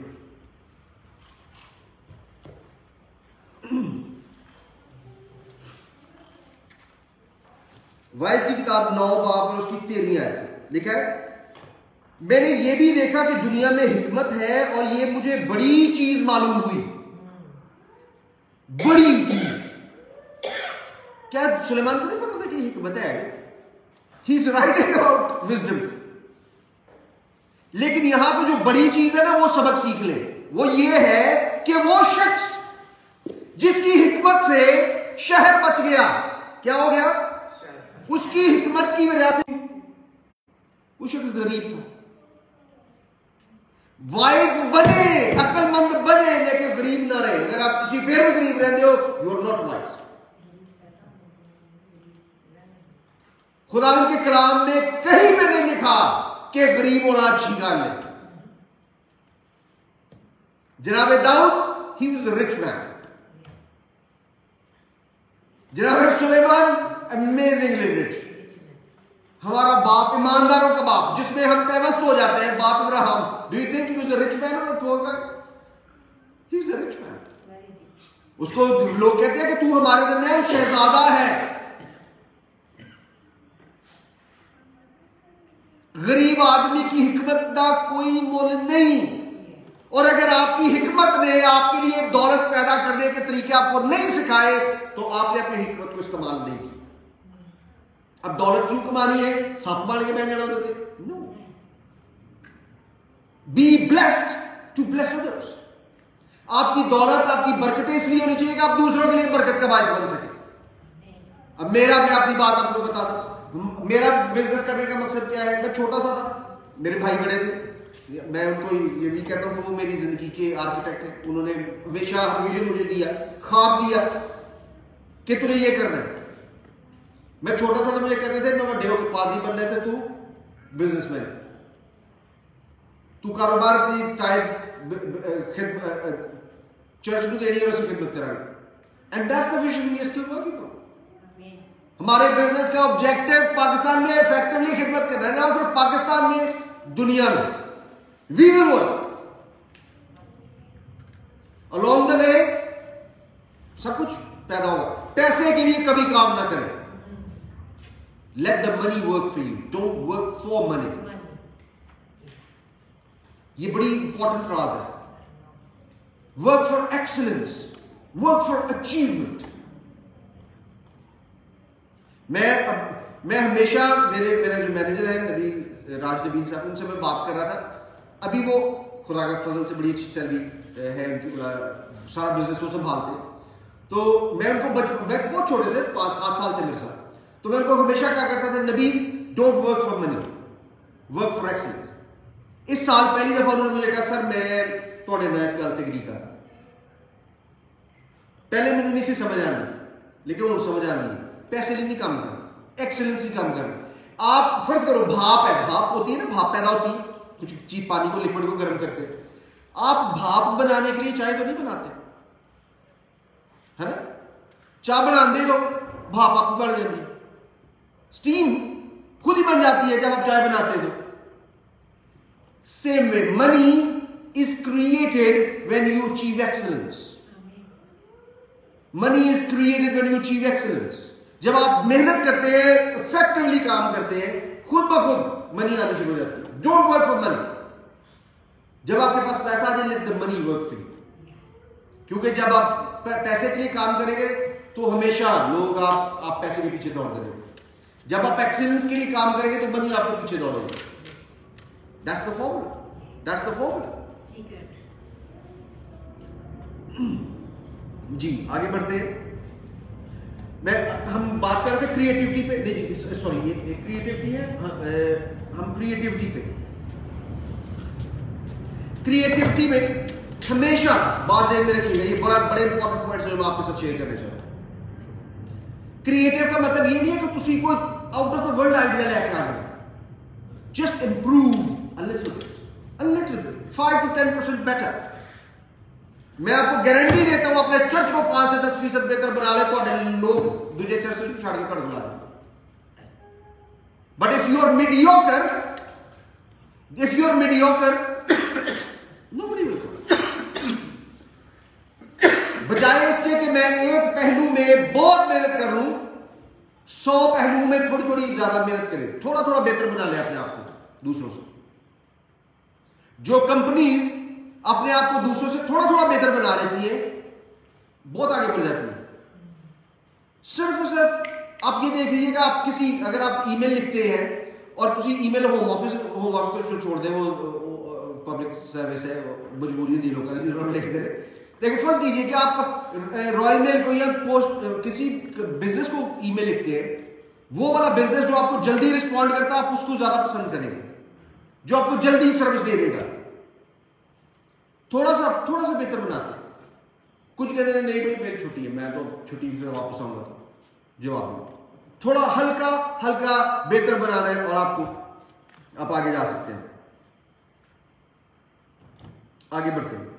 वाइस की किताब 9 बाब और उसकी 13वीं आयत से लिखा है, मैंने ये भी देखा कि दुनिया में हिकमत है और ये मुझे बड़ी चीज मालूम हुई। बड़ी चीज। क्या सुलेमान को नहीं पता था कि हिकमत है? He is writing about wisdom. लेकिन यहां पे जो बड़ी चीज है ना, वो सबक सीख ले। वो ये है कि वो शख्स जिसकी हिकमत से शहर बच गया, क्या हो गया? उसकी हिकमत की वजह से वो शख्स गरीब था। वाइज बने, अक्लमंद बने, लेकिन गरीब ना रहे। अगर आप किसी फिर भी गरीब रहते हो, यू आर नॉट वाइज। खुदा उनके कलाम में कहीं पे नहीं लिखा कि गरीब होना अच्छी गल है। जनाब दाऊद, he was a rich man. जनाब सुलेमान, अमेजिंगली रिच। हमारा बाप, ईमानदारों का बाप, जिसमें हम पेवस्त हो जाते हैं, बाप Abraham, do you think he was a rich man और a poor guy? He was a rich man. उसको लोग कहते हैं कि तू हमारे दरमियान शहजादा है। गरीब आदमी की हिकमत का कोई मोल नहीं। और अगर आपकी हिकमत ने आपके लिए दौलत पैदा करने के तरीके आपको नहीं सिखाए, तो आपने अपनी हिकमत को इस्तेमाल नहीं की। अब दौलत क्यों कमानी है? साथ मार के बहन जाना होते? No. Be blessed to bless others. आपकी दौलत, आपकी बरकतें इसलिए होनी चाहिए कि आप दूसरों के लिए बरकत का बायस बन सके। अब मैं अपनी बात आपको बता दूं, मेरा बिजनेस करने का मकसद क्या है? मैं छोटा सा था, मेरे भाई बड़े थे। मैं उनको ये भी कहता हूं कि वो मेरी जिंदगी के आर्किटेक्ट हैं। उन्होंने हमेशा विजन मुझे दिया, ख्वाब दिया कि तुझे ये करना है। मैं छोटा सा था, मुझे कहते थे मैं बड़े होकर पादरी बनना है, तू बिजनेसमैन, तू कारोबार की टाइप चर्च को देनी और उसकी खिदमत करानी। And that's the vision we are still working on. हमारे बिजनेस का ऑब्जेक्टिव पाकिस्तान में इफेक्टिवली खिदमत करना है, ना सिर्फ पाकिस्तान में, दुनिया में। We will work along the way. सब कुछ पैदा होगा। पैसे के लिए कभी काम ना करें। Let the money work for you, don't work for money. ये बड़ी इंपॉर्टेंट राज है। Work for excellence, work for achievement. मैं हमेशा मेरे जो मैनेजर है नबील, राज नबील साहब, उनसे मैं बात कर रहा था। अभी वो खुदा के फजल से बड़ी अच्छी सैलरी है उनकी, सारा बिजनेस वो संभालते। तो मैं उनको मैं बहुत छोटे से 5-7 साल से मेरे साथ, तो मैं उनको हमेशा क्या करता था, Nabeel don't work for money, work for excellence. इस साल पहली दफा उन्होंने मुझे कहा, सर मैं थोड़े ना इस गल ते एग्री कर। पहले मैंने नहीं सी समझ आनी, लेकिन उन्हें समझ आनी पैसे लिए नहीं काम करना, एक्सीलेंस ही काम करना। आप फर्ज करो भाप है, भाप होती है ना, भाप पैदा होती है, कुछ चीज पानी को, लिक्विड को गर्म करते हैं। आप भाप बनाने के लिए चाय तो नहीं बनाते, है ना? चाय बनाते हो, भाप आप बढ़ जाती है, स्टीम खुद ही बन जाती है जब आप चाय बनाते हो। Same way money is created when you achieve excellence. Money is created when you achieve excellence. जब आप मेहनत करते हैं, इफेक्टिवली काम करते हैं, खुद ब खुद मनी आनी शुरू हो जाती है। Don't work for money. जब आपके पास पैसा आ जाए, let the money work for you. क्योंकि जब आप पैसे के लिए काम करेंगे तो हमेशा लोग आप पैसे के पीछे दौड़ते रहेंगे। जब आप एक्सीलेंस के लिए काम करेंगे तो मनी आपके पीछे दौड़ेगी। That's the formula, that's the formula. जी आगे बढ़ते हैं। हम बात कर रहे थे क्रिएटिविटी पे, नहीं सॉरी ये क्रिएटिविटी है। हम क्रिएटिविटी पे, क्रिएटिविटी में हमेशा बात ध्यान में रखिएगा। ये बड़े इंपॉर्टेंट पॉइंट्स हैं जो मैं आपके साथ शेयर करना चाहता हूं। क्रिएटिव का मतलब ये नहीं है कि तुसी कोई out of the world idea लेकर आ जाओ। Just improve a little bit, 5 to 10% better. मैं आपको गारंटी देता हूं अपने चर्च को 5 से 10% बेहतर बना ले तो लोग दूसरे चर्च से छाड़ के कर बुला दें। But if you are mediocre nobody will come. बजाय इसके कि मैं एक पहलू में बहुत मेहनत कर लूं, 100 पहलुओं में थोड़ी थोड़ी ज्यादा मेहनत करें, थोड़ा थोड़ा बेहतर बना ले अपने आप को दूसरों से। जो कंपनीज अपने आप को दूसरों से थोड़ा थोड़ा बेहतर बना लेती है, बहुत आगे बढ़ जाती है। सिर्फ और सिर्फ आप ये देख लीजिएगा, आप अगर आप ईमेल लिखते हैं और किसी ईमेल होम ऑफिस को छोड़ दें, वो पब्लिक सर्विस है, मजबूरी है लोगों की, लिख दे रहे। देखिए फर्स्ट कीजिए कि आप रॉयल मेल को या पोस्ट किसी बिजनेस को ईमेल लिखते हैं, वो वाला बिजनेस जो आपको जल्दी रिस्पॉन्ड करता है, आप उसको ज्यादा पसंद करेंगे, जो आपको जल्दी सर्विस दे देगा। थोड़ा सा बेहतर बनाते हैं। कुछ कहते हैं नहीं भाई मेरी छुट्टी है, मैं तो छुट्टी से वापस आऊंगा। जवाब नहीं, थोड़ा हल्का बेहतर बनाना है और आप आगे जा सकते हैं। आगे बढ़ते हैं।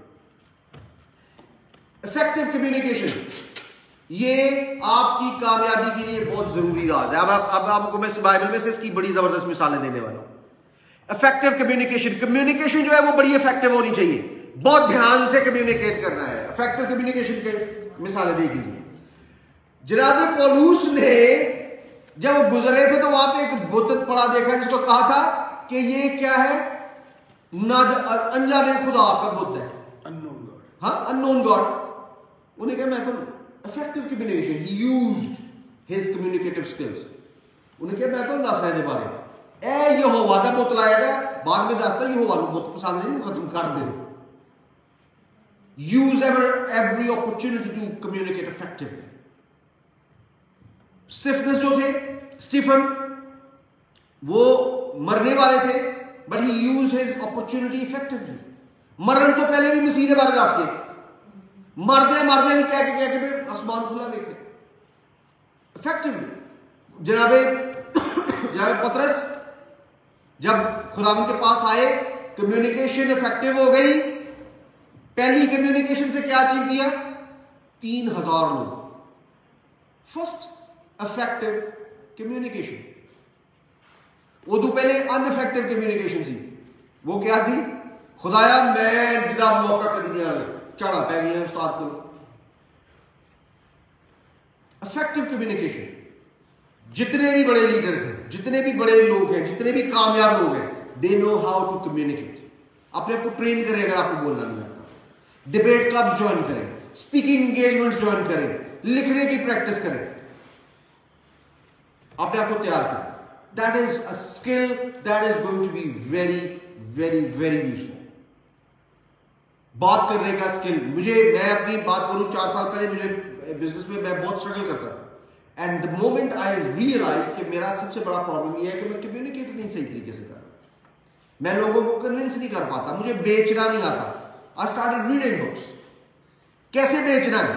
इफेक्टिव कम्युनिकेशन, ये आपकी कामयाबी के लिए बहुत जरूरी राज है। अब आपको मैं बाइबल में से इसकी बड़ी जबरदस्त मिसालें देने वाला हूं। इफेक्टिव कम्युनिकेशन जो है वो बड़ी इफेक्टिव होनी चाहिए, बहुत ध्यान से कम्युनिकेट करना है। इफेक्टिव कम्युनिकेशन के मिसालें देख लीजिए। जनाब पौलुस ने जब वो गुजरे थे तो वहां पे एक बुत पड़ा देखा जिसको कहा था कि ये क्या है, अनजाने खुदा का बुत है, अननोन गॉड। हाँ, अननोन गॉड। उन्हें कहा मैं तो effective communication, he used his communicative skills. उन्हें कहा मैं तो दस रहे बारे ए यहोवा दा बुत लाया गया, बाद में दसता यहोवा को बुत पसंद नहीं, खत्म कर दे। Use every opportunity to communicate effectively. Stephanas जो थे, स्टीफन, वो मरने वाले थे, but he used his opportunity effectively. मरण तो पहले भी मसीह ने बरदाश्त किए, मरदे भी कह के आसमान खुला देखे effectively। जनाबे पतरस जब खुदावंद के पास आए, कम्युनिकेशन इफेक्टिव हो गई। पहली कम्युनिकेशन से क्या अचीव किया? 3000 लोग। First effective communication. वो तो पहले अनइफेक्टिव कम्युनिकेशन थी। वो क्या थी? खुदाया मैं बिना मौका कभी नहीं आया, चढ़ा पै गया उस्ताद को। इफेक्टिव कम्युनिकेशन, जितने भी बड़े लीडर्स हैं, जितने भी बड़े लोग हैं, जितने भी कामयाब लोग हैं, they know how to communicate. अपने आप को ट्रेन करें अगर आपको बोलना नहीं आता। डिबेट क्लब ज्वाइन करें, स्पीकिंग एंगेजमेंट्स ज्वाइन करें, लिखने की प्रैक्टिस करें, अपने आप को तैयार करें। That is a skill that is going to be very very very useful. बात करने का स्किल, मैं अपनी बात करूं, 4 साल पहले मुझे बिजनेस में मैं बहुत स्ट्रगल करता था। And the moment I realise कि मेरा सबसे बड़ा प्रॉब्लम यह है कि मैं कम्युनिकेट नहीं सही तरीके से कर, मैं लोगों को कन्विंस नहीं कर पाता, मुझे बेचना नहीं आता। I started reading books, कैसे बेचना है।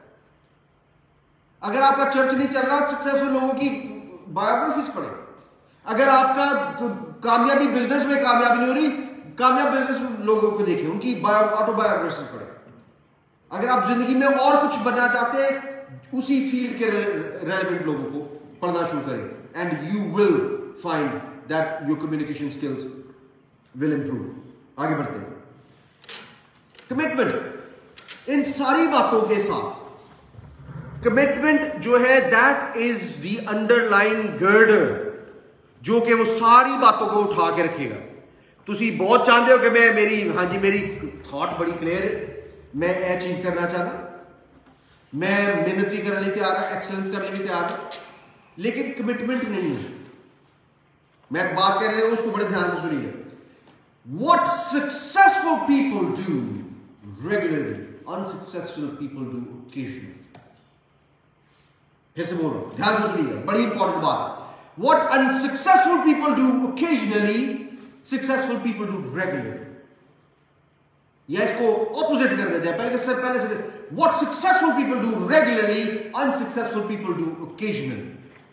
अगर आपका चर्च नहीं चल रहा, सक्सेसफुल लोगों की बायोग्राफीज पढ़े। अगर आपका कामयाबी बिजनेस में कामयाबी नहीं हो रही, कामयाब बिजनेस लोगों को देखें, उनकी ऑटोबायोग्राफी पढ़े। अगर आप जिंदगी में और कुछ बनना चाहते हैं, उसी फील्ड के रेलेवेंट लोगों को पढ़ना शुरू करें, and you will find that your communication skills will improve. आगे बढ़ते हैं। कमिटमेंट, इन सारी बातों के साथ कमिटमेंट जो है that is the underline girder, जो कि वो सारी बातों को उठा के रखेगा। तुसी बहुत चाहते हो कि मैं मेरी थॉट बड़ी क्लियर है, मैं अचीव करना चाहता, मैं मेहनत भी करने लिए तैयार है, एक्सेलेंस करने भी तैयार है, लेकिन कमिटमेंट नहीं है। मैं एक बात कह रहा हूं, उसको बड़े ध्यान से सुनिए। What successful people do regularly, unsuccessful people do occasionally. फिर से बोल रहा हूं, ध्यान से सुनिएगा, बड़ी इंपॉर्टेंट बात। What unsuccessful people do occasionally, successful people do regularly. या इसको ऑपोजिट कर देते हैं, पहले से what successful people do regularly, unsuccessful people do occasionally.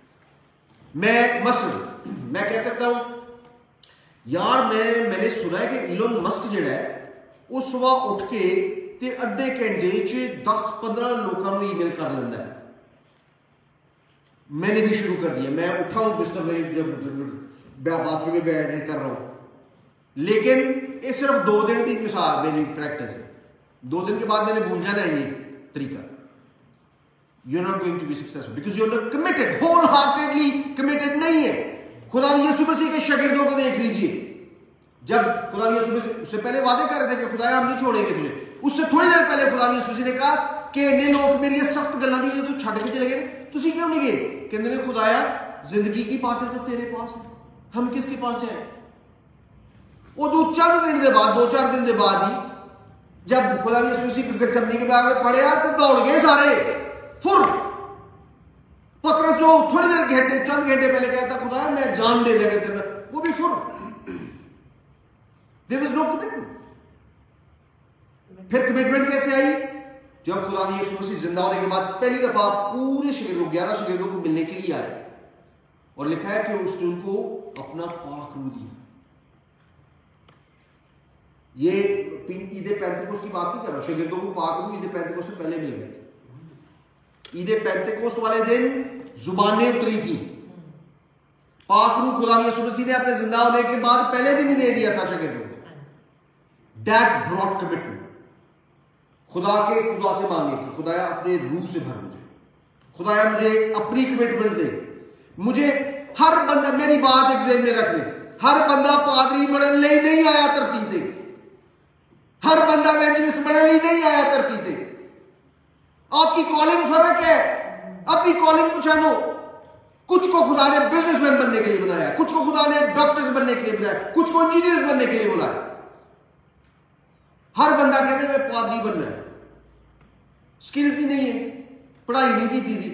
मैं कह सकता हूं यार, मैंने सुना है कि इलोन मस्क जिहड़ा है वो सुबह उठ के ते अद्धे घंटे च 10-15 लोगों को ईमेल कर लेंदा है। मैंने भी शुरू कर दिया, मैं उठा हूं बिस्तर में, जब बाथरूम में बैठ कर रहा हूं, लेकिन ये सिर्फ 2 दिन की मिसाल मेरी प्रैक्टिस है। 2 दिन के बाद मैंने भूल जाना है ये तरीका। You are not going to be successful because you are not committed, wholeheartedly committed नहीं है। खुदा यीशु मसीह के शागिर्दों को देख लीजिए, जब खुदा यीशु मसीह उससे पहले वादे कर रहे थे कि खुदा हम नहीं छोड़ेंगे तुझे, उससे थोड़ी देर पहले खुदा यीशु मसीह ने कहा कि इन्ने लोग मेरी सख्त गल्लां दी तू छड्ड के चले गए, तुसी क्यों नहीं गए? कहते ने खुदाया जिंदगी की बातें तो तेरे पास है, हम किसके पास जाए? वो 2-4 दिन के बाद 2-4 दिन के बाद ही जब खुदा यीशु मसीह गethsemane के बारे में पढ़िया तो दौड़ गए सारे फुर। पतरस जो थोड़ी देर चंद घंटे पहले कहता खुदा मैं जान दे देगा तेरा, वो भी फुर। There was no commitment. फिर कमिटमेंट कैसे आई? जब खुदा यीशु मसीह जिंदा होने के बाद पहली दफा पूरे शागिर्दों 11 शागिर्दों को मिलने के लिए आए और लिखा है कि उसने उनको अपना पाक रूह दिया। ये ईद पेंतिकोस्त की बात नहीं कर रहा, शागिर्दों को पाक रूह ईद पेंतिकोस्त से पहले मिल गए। ईद पेंतिकोस्त वाले दिन जुबानें उतरी थी, पाक रूह खुदा यीशु मसीह ने अपने जिंदा होने के बाद पहले दिन ही दे दिया था शागिर्दों को। That brought commitment. खुदा से मांगे कि खुदाया अपने रूह से भर मुझे, खुदाया मुझे अपनी कमिटमेंट दे। मुझे हर बंदा, मेरी बात एक ज़हन में रख ले, हर बंदा पादरी बनने लिए नहीं आया धरती से, हर बंदा इवेंजलिस्ट बनने लिए नहीं आया धरती से। आपकी कॉलिंग फर्क है, अपनी कॉलिंग पहचानो। कुछ को खुदा ने बिजनेसमैन बनने के लिए बनाया, कुछ को खुदा ने डॉक्टर्स बनने के लिए बनाया, कुछ को इंजीनियर्स बनने के लिए बुलाया। हर बंदा कहते मैं पादरी बनना है, स्किल्स ही नहीं है, पढ़ाई नहीं की थी।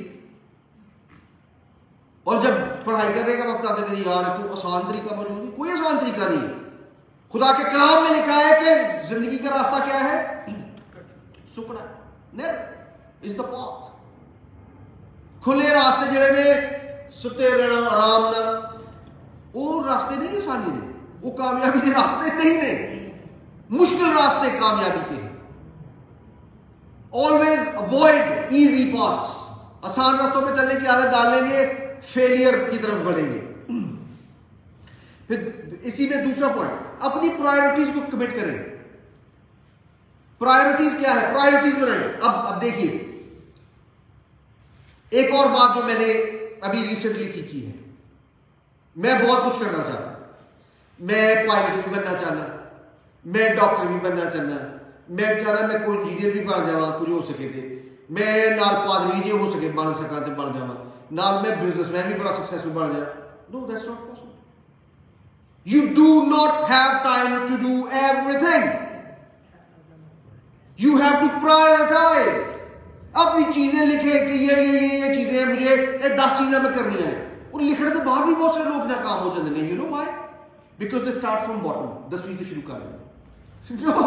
और जब पढ़ाई करने का वक्त आता है यार कोई आसान तरीका मौजूद नहीं, कोई आसान तरीका नहीं है। खुदा के कलाम में लिखा है कि जिंदगी का रास्ता क्या है? सुकड़ा नेर इज द पाथ। खुले रास्ते जड़े ने सुते रहना आराम ना, वो रास्ते नहीं आसानी ने, वो कामयाबी के रास्ते नहीं ने, मुश्किल रास्ते कामयाबी के। Always avoid easy paths. आसान रास्तों पे चलने की आदत डाल लेंगे, फेलियर की तरफ बढ़ेंगे। फिर इसी में दूसरा पॉइंट, अपनी प्रायोरिटीज को कमिट करें। प्रायोरिटीज क्या है? प्रायोरिटीज बनाएं। अब देखिए, एक और बात जो मैंने अभी रिसेंटली सीखी है, मैं बहुत कुछ करना चाहता हूं। मैं पायलट भी बनना चाहना, मैं डॉक्टर भी बनना चाहना, मैं चाहना मैं कोई इंजीनियर भी बन जावा, कुछ हो सके थे, मैं नाल पादरी भी हो सके बन सका तो बन जावा, नाल मैं बिजनेसमैन भी बड़ा सक्सेसफुल बन जाए। No, that's not possible. You do not have time to do everything. You have to prioritize. अपनी चीजें लिखे कि ये चीजें मुझे 10 चीजें मैं करनी है, और लिखने के बाद भी बहुत सारे लोग नाकाम हो जाते हैं। You know why? Because they start from bottom. 10वीं से शुरू कर लेते। No.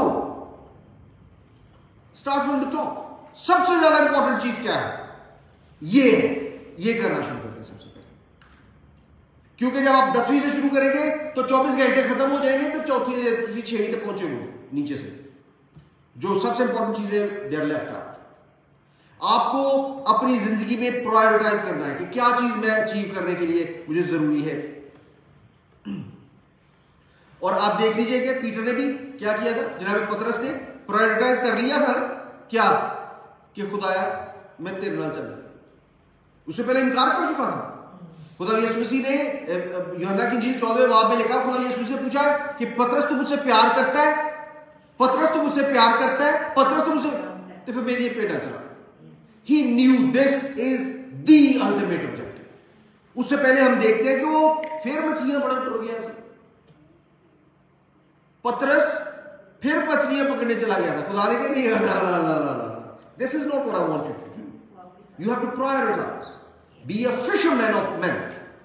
Start from the top. सबसे ज्यादा इंपॉर्टेंट चीज क्या है? ये करना शुरू करते हैं सबसे पहले, क्योंकि जब आप 10वीं से शुरू करेंगे तो 24 घंटे खत्म हो जाएंगे, तो चौथी 6वीं तक पहुंचेंगे नीचे से। जो सबसे इंपॉर्टेंट चीज है देयर लेफ्ट आउट। आपको अपनी जिंदगी में प्रायोरिटाइज करना है कि क्या चीज मैं अचीव करने के लिए मुझे जरूरी है। और आप देख लीजिए कि पीटर ने भी क्या किया था, जनाब पतरस ने प्रायोरिटाइज कर लिया था क्या कि खुदाया मैं तेरे नाल चलना। उससे पहले इनकार कर चुका था। खुदा यीशु मसीह ने यूहन्ना की इंजील 14वें बाब में लिखा, खुदा यीशु मसीह से पूछा कि पतरस तू मुझसे प्यार करता है, पतरस तू मुझसे प्यार करता है, पतरस तू मुझसे, तो फिर मेरी ये पेट ना चला। He knew this is the ultimate objective. उससे पहले हम देखते हैं कि वो फिर मछलियां बड़ा टुर गया। पतरस फिर मछलियां पकड़ने चला गया था। खुदा ने कहा नहीं, ना, this is not what I want you to do. You have to prioritize. Be a fisherman of men.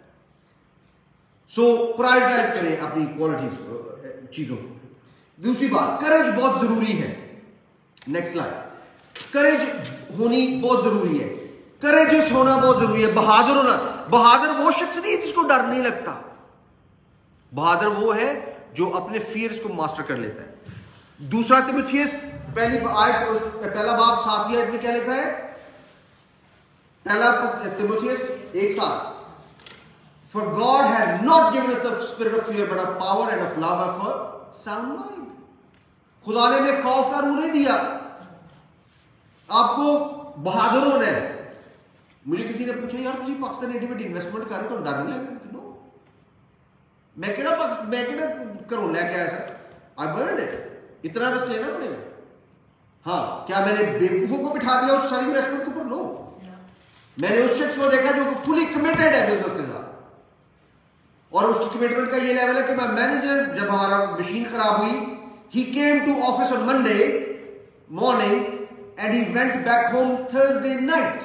So prioritize करें अपनी क्वालिटीज, चीजों को। दूसरी बात, करेज बहुत जरूरी है। Next slide. करेज होनी बहुत जरूरी है। करेजियस होना बहुत जरूरी है। बहादुर होना। बहादुर वो शख्स नहीं जिसको डर नहीं लगता। बहादुर वो है जो अपने फियर्स को मास्टर कर लेता है। दूसरा तिमुथियुस पहला बाब 7वीं आयत में क्या लिखा है? पहला तिमुथियुस 1:7, For God has not given us the spirit of fear, but of power and of love and of a sound mind. खुदा ने हमें खौफ का रूह नहीं दिया, आपको बहादुर होना है। मुझे किसी ने पूछा, यार तुम पाकिस्तान एडमिट इन्वेस्टमेंट कर रहे हो, डर नहीं लगता? मैं केड़ा करो लेके आया सर, आई वर्ल्ड इट, इतना रिस्क लेना पड़ेगा। हाँ, क्या मैंने बेवकूफों को बिठा दिया उस सारी इन्वेस्टमेंट के ऊपर? नो, मैंने उस शख्स को देखा जो फुली कमिटेड है बिजनेस के साथ, और उसकी कमिटमेंट का ये लेवल है कि मैं मैनेजर, जब हमारा मशीन खराब हुई, he came to office on Monday morning and he went back home Thursday night.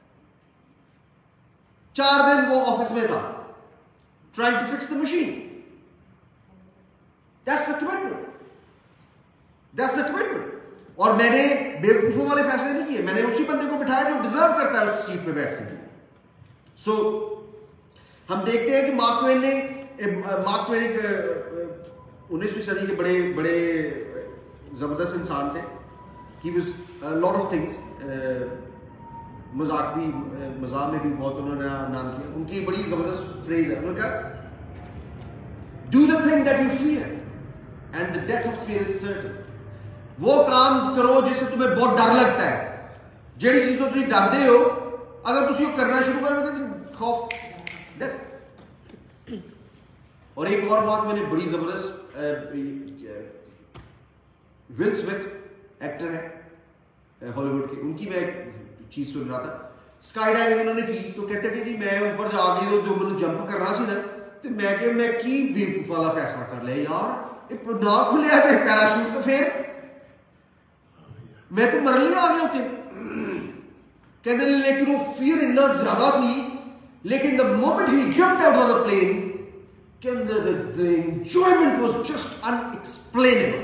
4 दिन वो ऑफिस में था, trying to fix the machine. That's the commitment. That's the commitment. और मैंने बेवकूफों वाले फैसले नहीं किए, मैंने उसी बंदे को बिठाया जो डिजर्व करता है उस सीट पे बैठने के लिए। सो हम देखते हैं कि मार्क ट्वेन एक 19वीं सदी के बड़े बड़े जबरदस्त इंसान थे। He was lot of things, मजाक में भी बहुत उन्होंने नाम किया। उनकी बड़ी जबरदस्त फ्रेज है, उन्होंने कहा, do the thing that you fear and the death of fear is certain. वो काम करो जिससे तुम्हें बहुत डर लगता है। जेड़ी चीज तो तुम डरते हो, अगर तुम करना शुरू करोगे तो खौफ, डेथ। और एक और बात मैंने बड़ी जबरदस्त, विल स्मिथ एक्टर है हॉलीवुड के, उनकी मैं एक चीज सुन रहा था। स्काई डाइविंग उन्होंने की, तो कहते कि जी मैं ऊपर जाके तो जो मैंने जंप करना सी ना, तो मैं की बेवकूफ वाला फैसला कर लिया यार, ना खुलिया थे पैराशूट, तो फिर मैं तो मरन लिया आ गया उठे। कहते लेकिन वो फियर इतना ज्यादा सी, लेकिन the moment he jumped out of the plane, के अंदर the enjoyment was just unexplainable.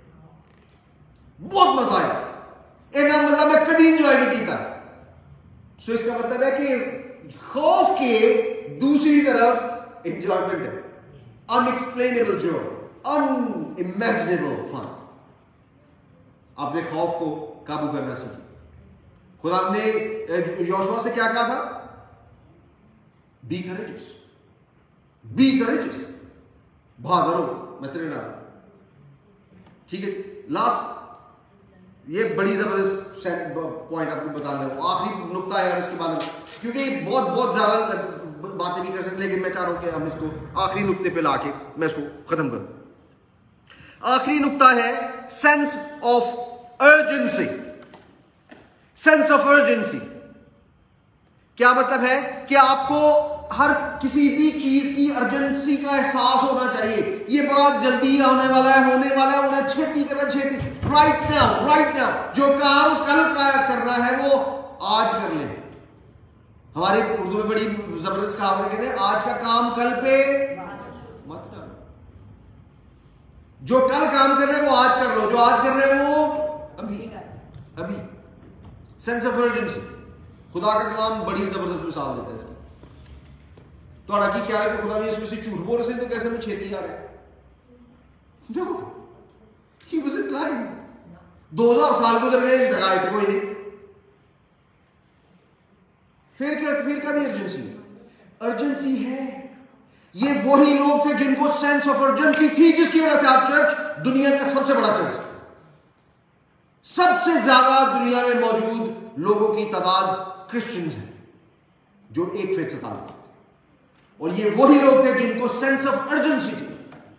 बहुत मजा आया, इतना मजा मैं कभी एंजॉय नहीं किया। सो इसका मतलब है कि खौफ के दूसरी तरफ एंजॉयमेंट है, अनएक्सप्लेनेबल जॉय, अनइमेजिनेबल फन। अपने खौफ को काबू करना सीखिए। खुदा ने योशुआ से क्या कहा था? बी करेजियस, बी करेजियस, बहादुर हो, मैं तेरे नाल। ठीक है, लास्ट ये बड़ी जबरदस्त पॉइंट आपको बता रहा हूं, आखिरी नुक्ता है, और इसके बाद क्योंकि बहुत ज्यादा बातें नहीं कर सकते, लेकिन मैं चाह रहा हूं कि हम इसको आखिरी नुक्ते पे लाके मैं इसको खत्म करूं। आखिरी नुक्ता है sense of urgency. Sense of urgency क्या मतलब है? कि आपको हर किसी भी चीज की अर्जेंसी का एहसास होना चाहिए। ये बड़ा जल्दी होने वाला है, उन्हें छेती करना, छेती, राइट नाउ। जो काम कल का करना है वो आज कर ले। हमारी उर्दू में बड़ी जबरदस्त कहावत कहते हैं, आज का काम कल पे मत करो। जो कल काम करना है वो आज कर लो, जो आज कर रहे हैं वो अभी। सेंस ऑफ अर्जेंसी, खुदा का कलाम बड़ी जबरदस्त मिसाल देता है इसकी। तो की ख्याल है कि खुदा भी इसमें से झूठ बोल रहे, तो कैसे में छेती जा रहे हैं? No, he wasn't lying. 2000 साल गुजर गए, जगाए थे कोई नहीं। फिर क्या अर्जेंसी है। ये वही लोग थे जिनको सेंस ऑफ अर्जेंसी थी, जिसकी वजह से आज चर्च दुनिया का सबसे बड़ा चर्च, सबसे ज्यादा दुनिया में मौजूद लोगों की तादाद क्रिश्चियंस है जो एक फेथ से ताल्लुक रखते हैं। और ये वही लोग थे जिनको सेंस ऑफ अर्जेंसी थी।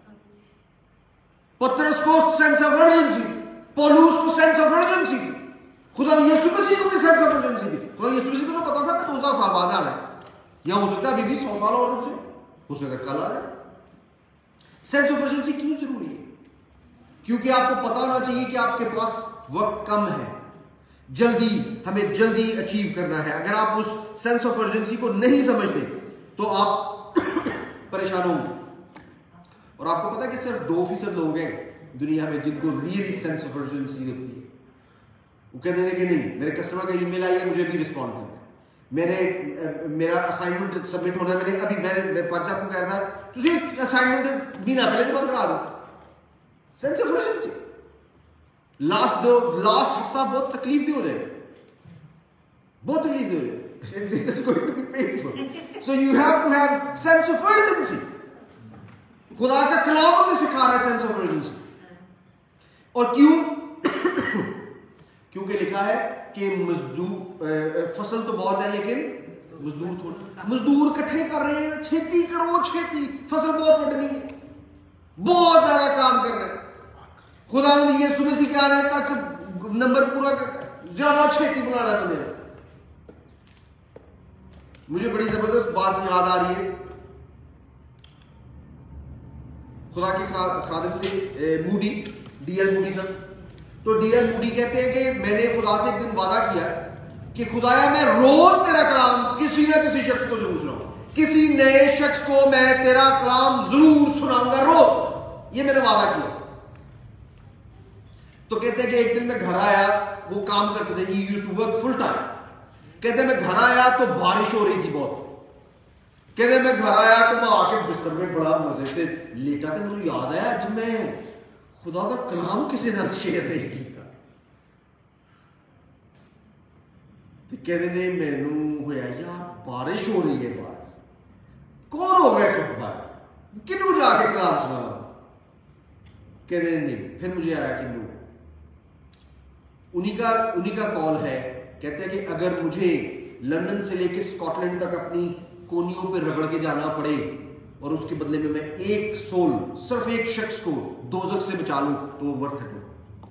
पतरस को सेंस ऑफ अर्जेंसी, पौलुस को सेंस ऑफ अर्जेंसी थी, खुदा यीशु मसीह को भी सेंस ऑफ अर्जेंसी थी। खुदा यीशु मसीह को तो पता था कि 2000 साल बाद आना है, या हो सकता है अभी भी 100 साल और रुक जाए, हो सकता है कल आ जाए। सेंस ऑफ अर्जेंसी क्यों जरूरी है? क्योंकि आपको पता होना चाहिए कि आपके पास वक्त कम है, हमें जल्दी अचीव करना है। अगर आप उस सेंस ऑफ अर्जेंसी को नहीं समझते तो आप परेशान होंगे। और आपको पता है कि सिर्फ 2% लोग हैं दुनिया में जिनको रियली सेंस ऑफ अर्जेंसी होती है। वो कहते हैं कि नहीं, मेरे कस्टमर का ईमेल आई है, मुझे भी रिस्पॉन्ड करना है, मेरा असाइनमेंट सबमिट होना है, मैंने अभी मैं परसा आपको कह रहा था तुझे असाइनमेंट भी ना पहले जब करा दो। Sense of urgency. लास्ट हफ्ता बहुत तकलीफ भी हो जाए, बहुत तकलीफ हो जाए। This is going to be painful. So you have to have sense of urgency. खुदा का कलाम हमें सिखा रहा है सेंस ऑफ अर्जेंसी। और क्यों? क्योंकि लिखा है कि मजदूर, फसल तो बहुत है लेकिन मजदूर थोड़े। मजदूर इकट्ठे कर रहे हैं, खेती करो छेती, फसल बहुत बढ़नी है, बहुत ज्यादा काम कर रहे हैं। खुदा ने ये सुबह से क्या रहे तक नंबर पूरा कर, ज्यादा छेती बनाना पड़ेगा। मुझे बड़ी जबरदस्त बात याद आ रही है। खुदा के खादिम थे मूडी, डीएल मूडी सर। तो डीएल मूडी कहते हैं कि मैंने खुदा से एक दिन वादा किया कि खुदाया मैं रोज तेरा कलाम किसी न किसी शख्स को जरूर सुनाऊंगा, किसी नए शख्स को मैं तेरा कलाम जरूर सुनाऊंगा रोज। ये मैंने वादा किया। तो कहते हैं कि एक दिन मैं घर आया, वो काम करते थे, he used to work full time. कहते मैं घर आया तो बारिश हो रही थी बहुत। कहते मैं घर आया तो मैं आके बिस्तर में बड़ा मजे से लेटा था। मुझे याद आया आज मैं खुदा का कलाम किसी ने शेयर नहीं किया। तो कहते ने मैनू होया यार बारिश हो रही है बाहर, कौन होगा इस वक्त बाहर, किनू जाके कलाम सुना। कहते नहीं, फिर मुझे आया कि उन्हीं का कॉल है। कहते हैं कि अगर मुझे लंदन से लेकर स्कॉटलैंड तक अपनी कोनियों पे रगड़ के जाना पड़े और उसके बदले में मैं एक सोल, सिर्फ एक शख्स को दोजख से बचा लूं तो वो वर्थ इट हो।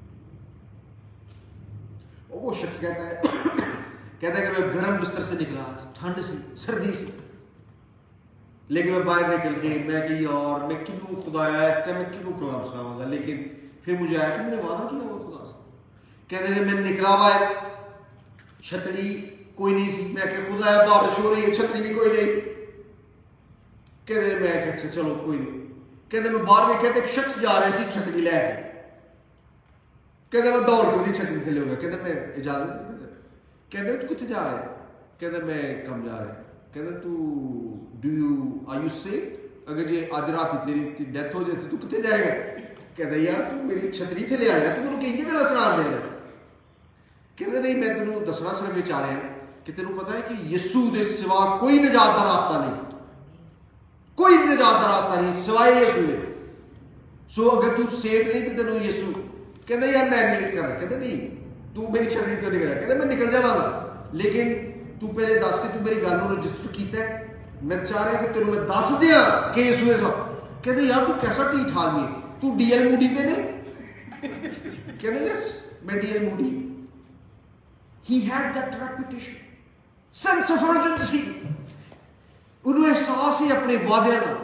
और वो शख्स कहता है कि मैं गर्म बिस्तर से निकला, ठंड से, सर्दी से, लेकिन मैं बाहर निकल के मैं कि यार मैं क्यों खुदाया इस टाइम, मैं क्यों कलाम सुनाऊंगा। लेकिन फिर मुझे आया कि मैंने वादा किया हुआ खुदा से। कहते हैं मैं निकला बाहर, छतरी कोई नहीं सी, मैं क्या खुदा है बारिश हो रही है, छतरी भी कोई नहीं। कहते मैं अच्छा चलो कोई नहीं। कहते मैं बाहर में, कहते एक शख्स जा रहा है छतरी लैके। कहते मैं दौड़ के उसकी छतरी थले हो गया। कहते मैं इजाजत, कहते तू कितने जा रहे है? कहते मैं कम जा रहा है। कहते तू आर यू सेफ? अगर ये आज रात तेरी डेथ हो जाती तू कितने जाएगा? कहते यार तू मेरी छतरी थले आएगा, तू मेरे कहीं गल सुना दे। कहते नहीं मैं तेन दसना सिर्फ ये चाह रहा कि तेन पता है कि यीशु के सिवा कोई निजात का रास्ता नहीं, कोई निजात का रास्ता नहीं सिवाय यीशु के। सो अगर तू सेफ नहीं तो तेन यीशु। कहते यार मैं एडमिट कर रहा। कहते नहीं तू मेरी छतरी तो निकल। कहते मैं निकल जावांगा, लेकिन तू पहले दस के तू मेरी गल को रजिस्टर किया है। मैं चाह रहा कि तेन मैं दस दिया कि यीशु के साथ। कहते यार तू कैसा ढीठ आदमी है, तू डीएल मूडी ते ने? कहते यस मैं DL Moody. He had that reputation, sense of urgency. उन्हें एहसास है अपने वादे का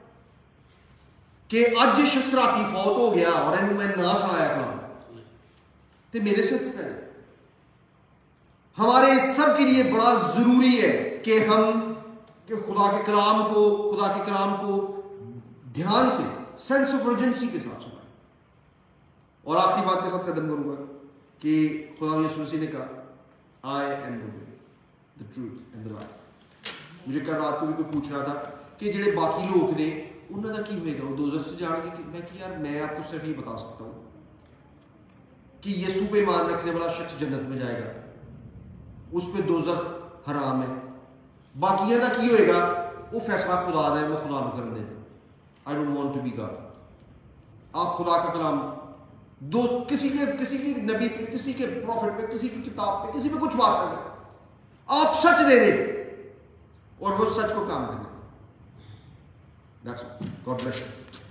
कि अज ये शख्स राती फौत हो गया और इन्हें मैं ना सुनाया कलाम तो मेरे सिर पे पै। हमारे सब के लिए बड़ा जरूरी है कि हम खुदा के कलाम को ध्यान से, सेंस ऑफ अर्जेंसी के साथ सुनाएं। और आखिरी बात के साथ खत्म करूंगा कि खुदा यीशु मसीह ने कहा I am the way, the truth and the life। मुझे कल रात को भी कोई पूछ रहा था कि ਜਿਹੜੇ बाकी लोग ने उन्होंने की होएगा, वो दोजख से जाएंगे कि मैं कि यार मैं आपको सिर्फ ये बता सकता हूँ कि यीशु पे ईमान रखने वाला शख्स जन्नत में जाएगा, उस पे दोजख हराम है। बाकियां का की होएगा वो फैसला खुदा दे, वो खुदा को कर देगा। I don't want to be God. आप खुदा का कलाम दोस्त किसी की नबी पे, किसी के प्रॉफिट पे, किसी की किताब पे, किसी पे कुछ बात ना करें। आप सच दे दें और वो सच को काम करने। That's all. God bless you.